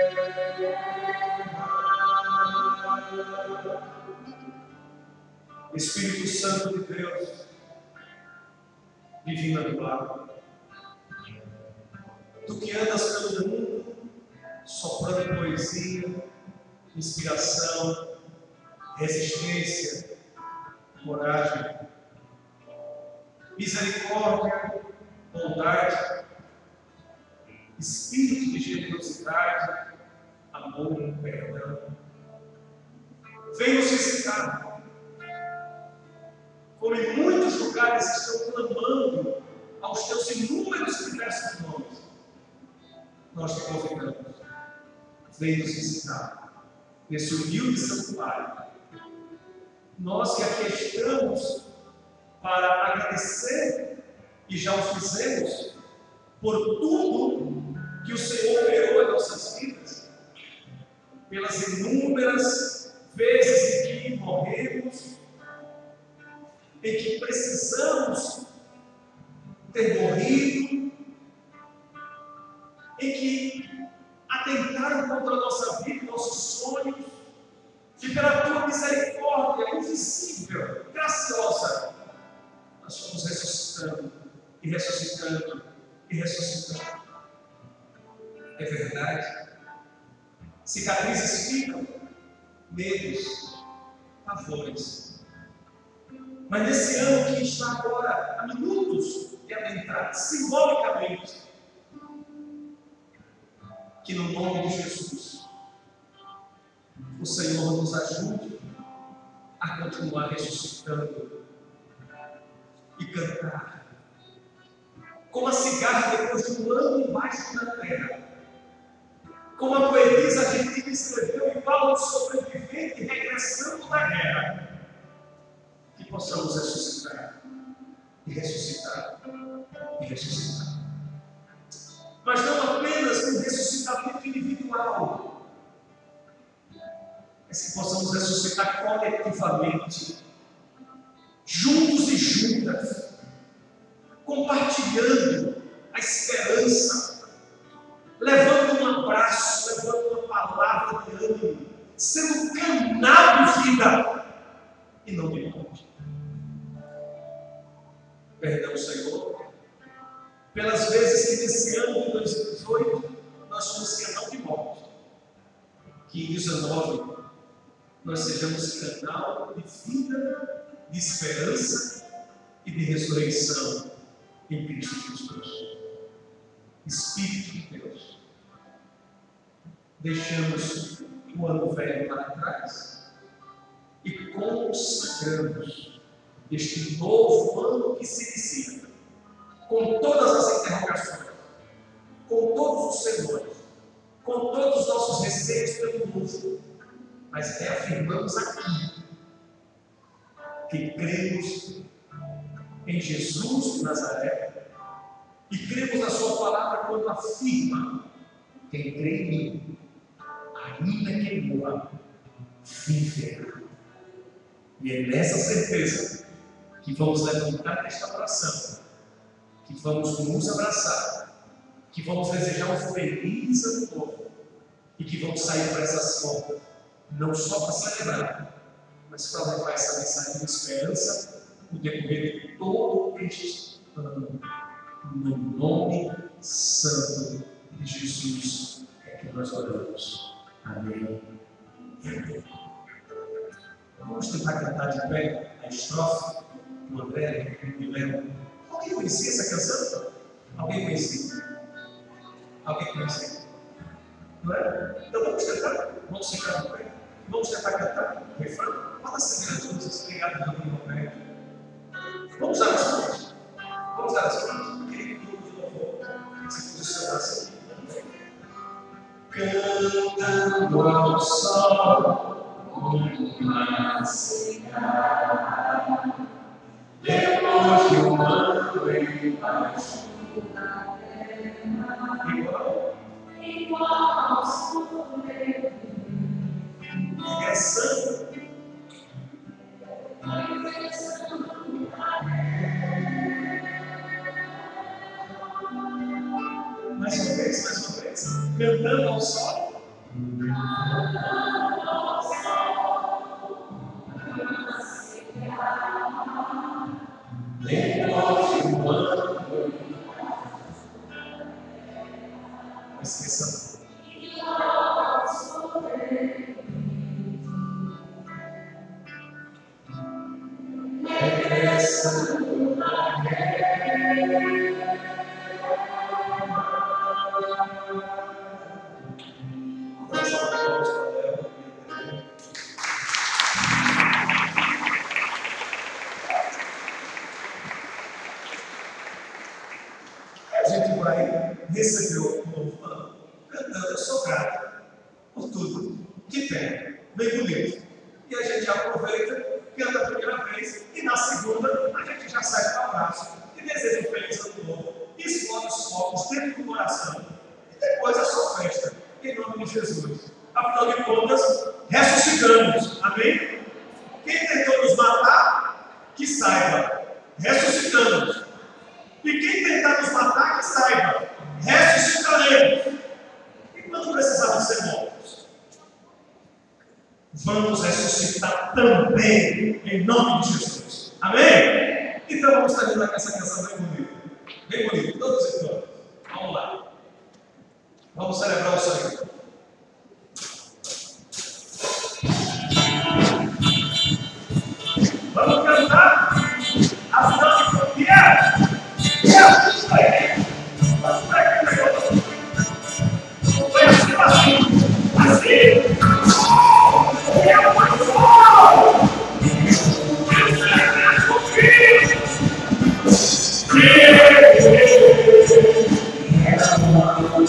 Espírito Santo de Deus, divino atual, tu que andas pelo mundo soprando poesia, inspiração, resistência, coragem, misericórdia, bondade, espírito de generosidade, amor, perdão. Vem nos visitar, como em muitos lugares estão clamando aos teus inúmeros e diversos nomes. Nós te convidamos, vem nos visitar nesse humilde santuário. Nós que aqui estamos para agradecer, e já o fizemos, por tudo que o Senhor operou em nossas vidas, pelas inúmeras vezes em que morremos, em que precisamos ter morrido, em que atentaram contra a nossa vida, nossos sonhos, e pela tua misericórdia invisível, graciosa, nós fomos ressuscitando, e ressuscitando, e ressuscitando. É verdade. Cicatrizes ficam, medos, pavores. Mas nesse ano que está agora, há minutos e adentrar simbolicamente que no nome de Jesus o Senhor nos ajude a continuar ressuscitando e cantar como a cigarra depois de um ano embaixo da terra, como a poetisa argentina escreveu em Paulo, sobrevivente e regressando da guerra, que possamos ressuscitar e ressuscitar e ressuscitar. Mas não apenas um ressuscitamento individual, mas que possamos ressuscitar coletivamente, juntos e juntas, compartilhando a esperança, levando um abraço, levando uma palavra de ânimo, sendo canal de vida e não de morte. Perdão, Senhor, pelas vezes que nesse ano de dois mil e dezoito nós somos canal de morte, que em dezenove nós sejamos canal de vida, de esperança e de ressurreição em Cristo Jesus. Espírito de Deus, deixamos o ano velho para trás e consagramos este novo ano que se inicia, com todas as interrogações, com todos os senhores, com todos os nossos receios pelo novo, mas reafirmamos aqui que cremos em Jesus de Nazaré e cremos na sua palavra quando afirma: quem crê em mim, ainda que morra, viverá. E é nessa certeza que vamos levantar esta oração, que vamos nos abraçar, que vamos desejar um feliz ano novo e que vamos sair para essas portas, não só para celebrar, mas para levar essa mensagem de esperança no decorrer de todo este ano. No nome santo de Jesus é que nós oramos. Amém e amém. Vamos tentar cantar de pé a estrofe do André e do Léo. Alguém conhecia essa canção? Alguém conhecia? Alguém conhecia? Não é? Então vamos tentar? Vamos ficar no pé? Vamos tentar cantar o refrão? Fala assim, Jesus, obrigado pelo meu pé. Vamos dar as mãos? Vamos dar as mãos? Querido grupo de louvor, se posicionar assim. Cantando ao sol, como nascerá, depois de um ano embaixo da terra, igual, igual ao sol, regressando, mais uma vez, mais uma vez, cantando ao sol. Depois de um ano, não esqueça. Regressando na guerra. A gente vai receber o novo ano cantando Eu Sou Grato por tudo que tem, bem bonito. E a gente aproveita, canta a primeira vez, e na segunda a gente já sai para o abraço e deseja um feliz ano novo, explode os focos dentro do coração. E depois é só festa, em nome de Jesus. Afinal de contas, ressuscitamos. Amém? Quem tentou nos matar, que saiba, ressuscitamos. E quem tentar nos matar, que saiba, ressuscitaremos. E quando precisarmos ser mortos, vamos ressuscitar também, em nome de Jesus. Amém? Então vamos terminar com essa canção bem bonita. Bem bonita, todos e todas. Vamos lá. Vamos celebrar o Senhor. Vamos cantar. Afinal de contas, yeah!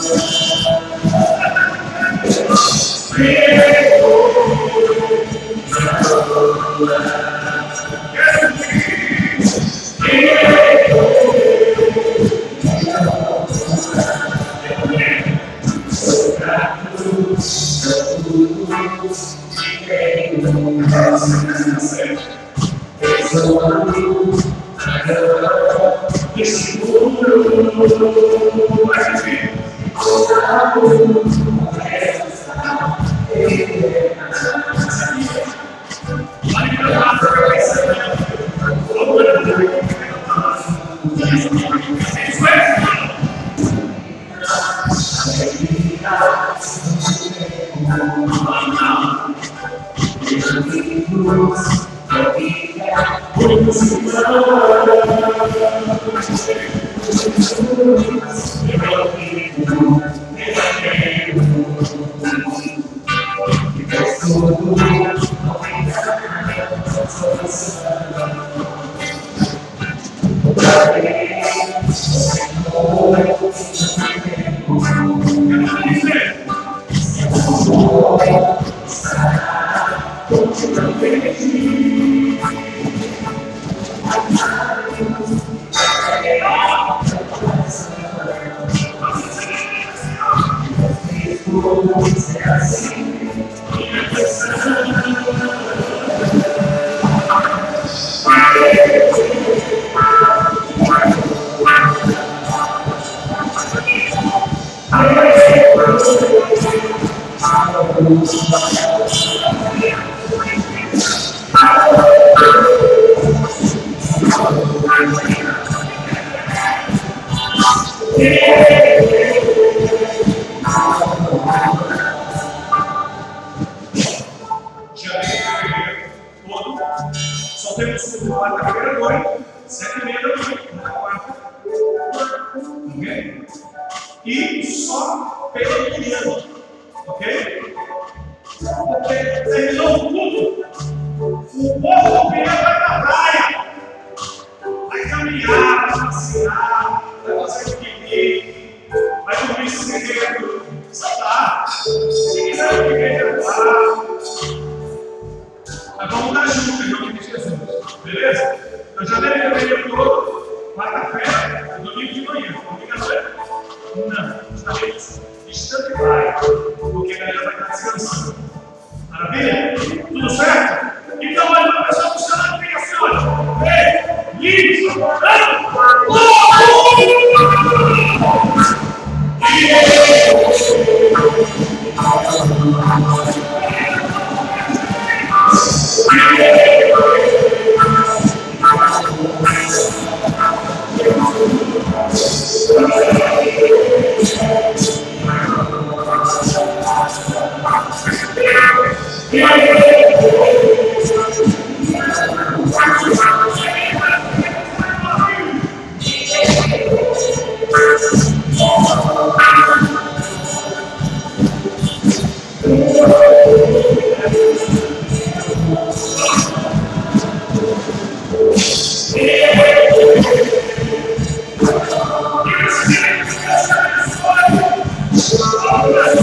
Oh,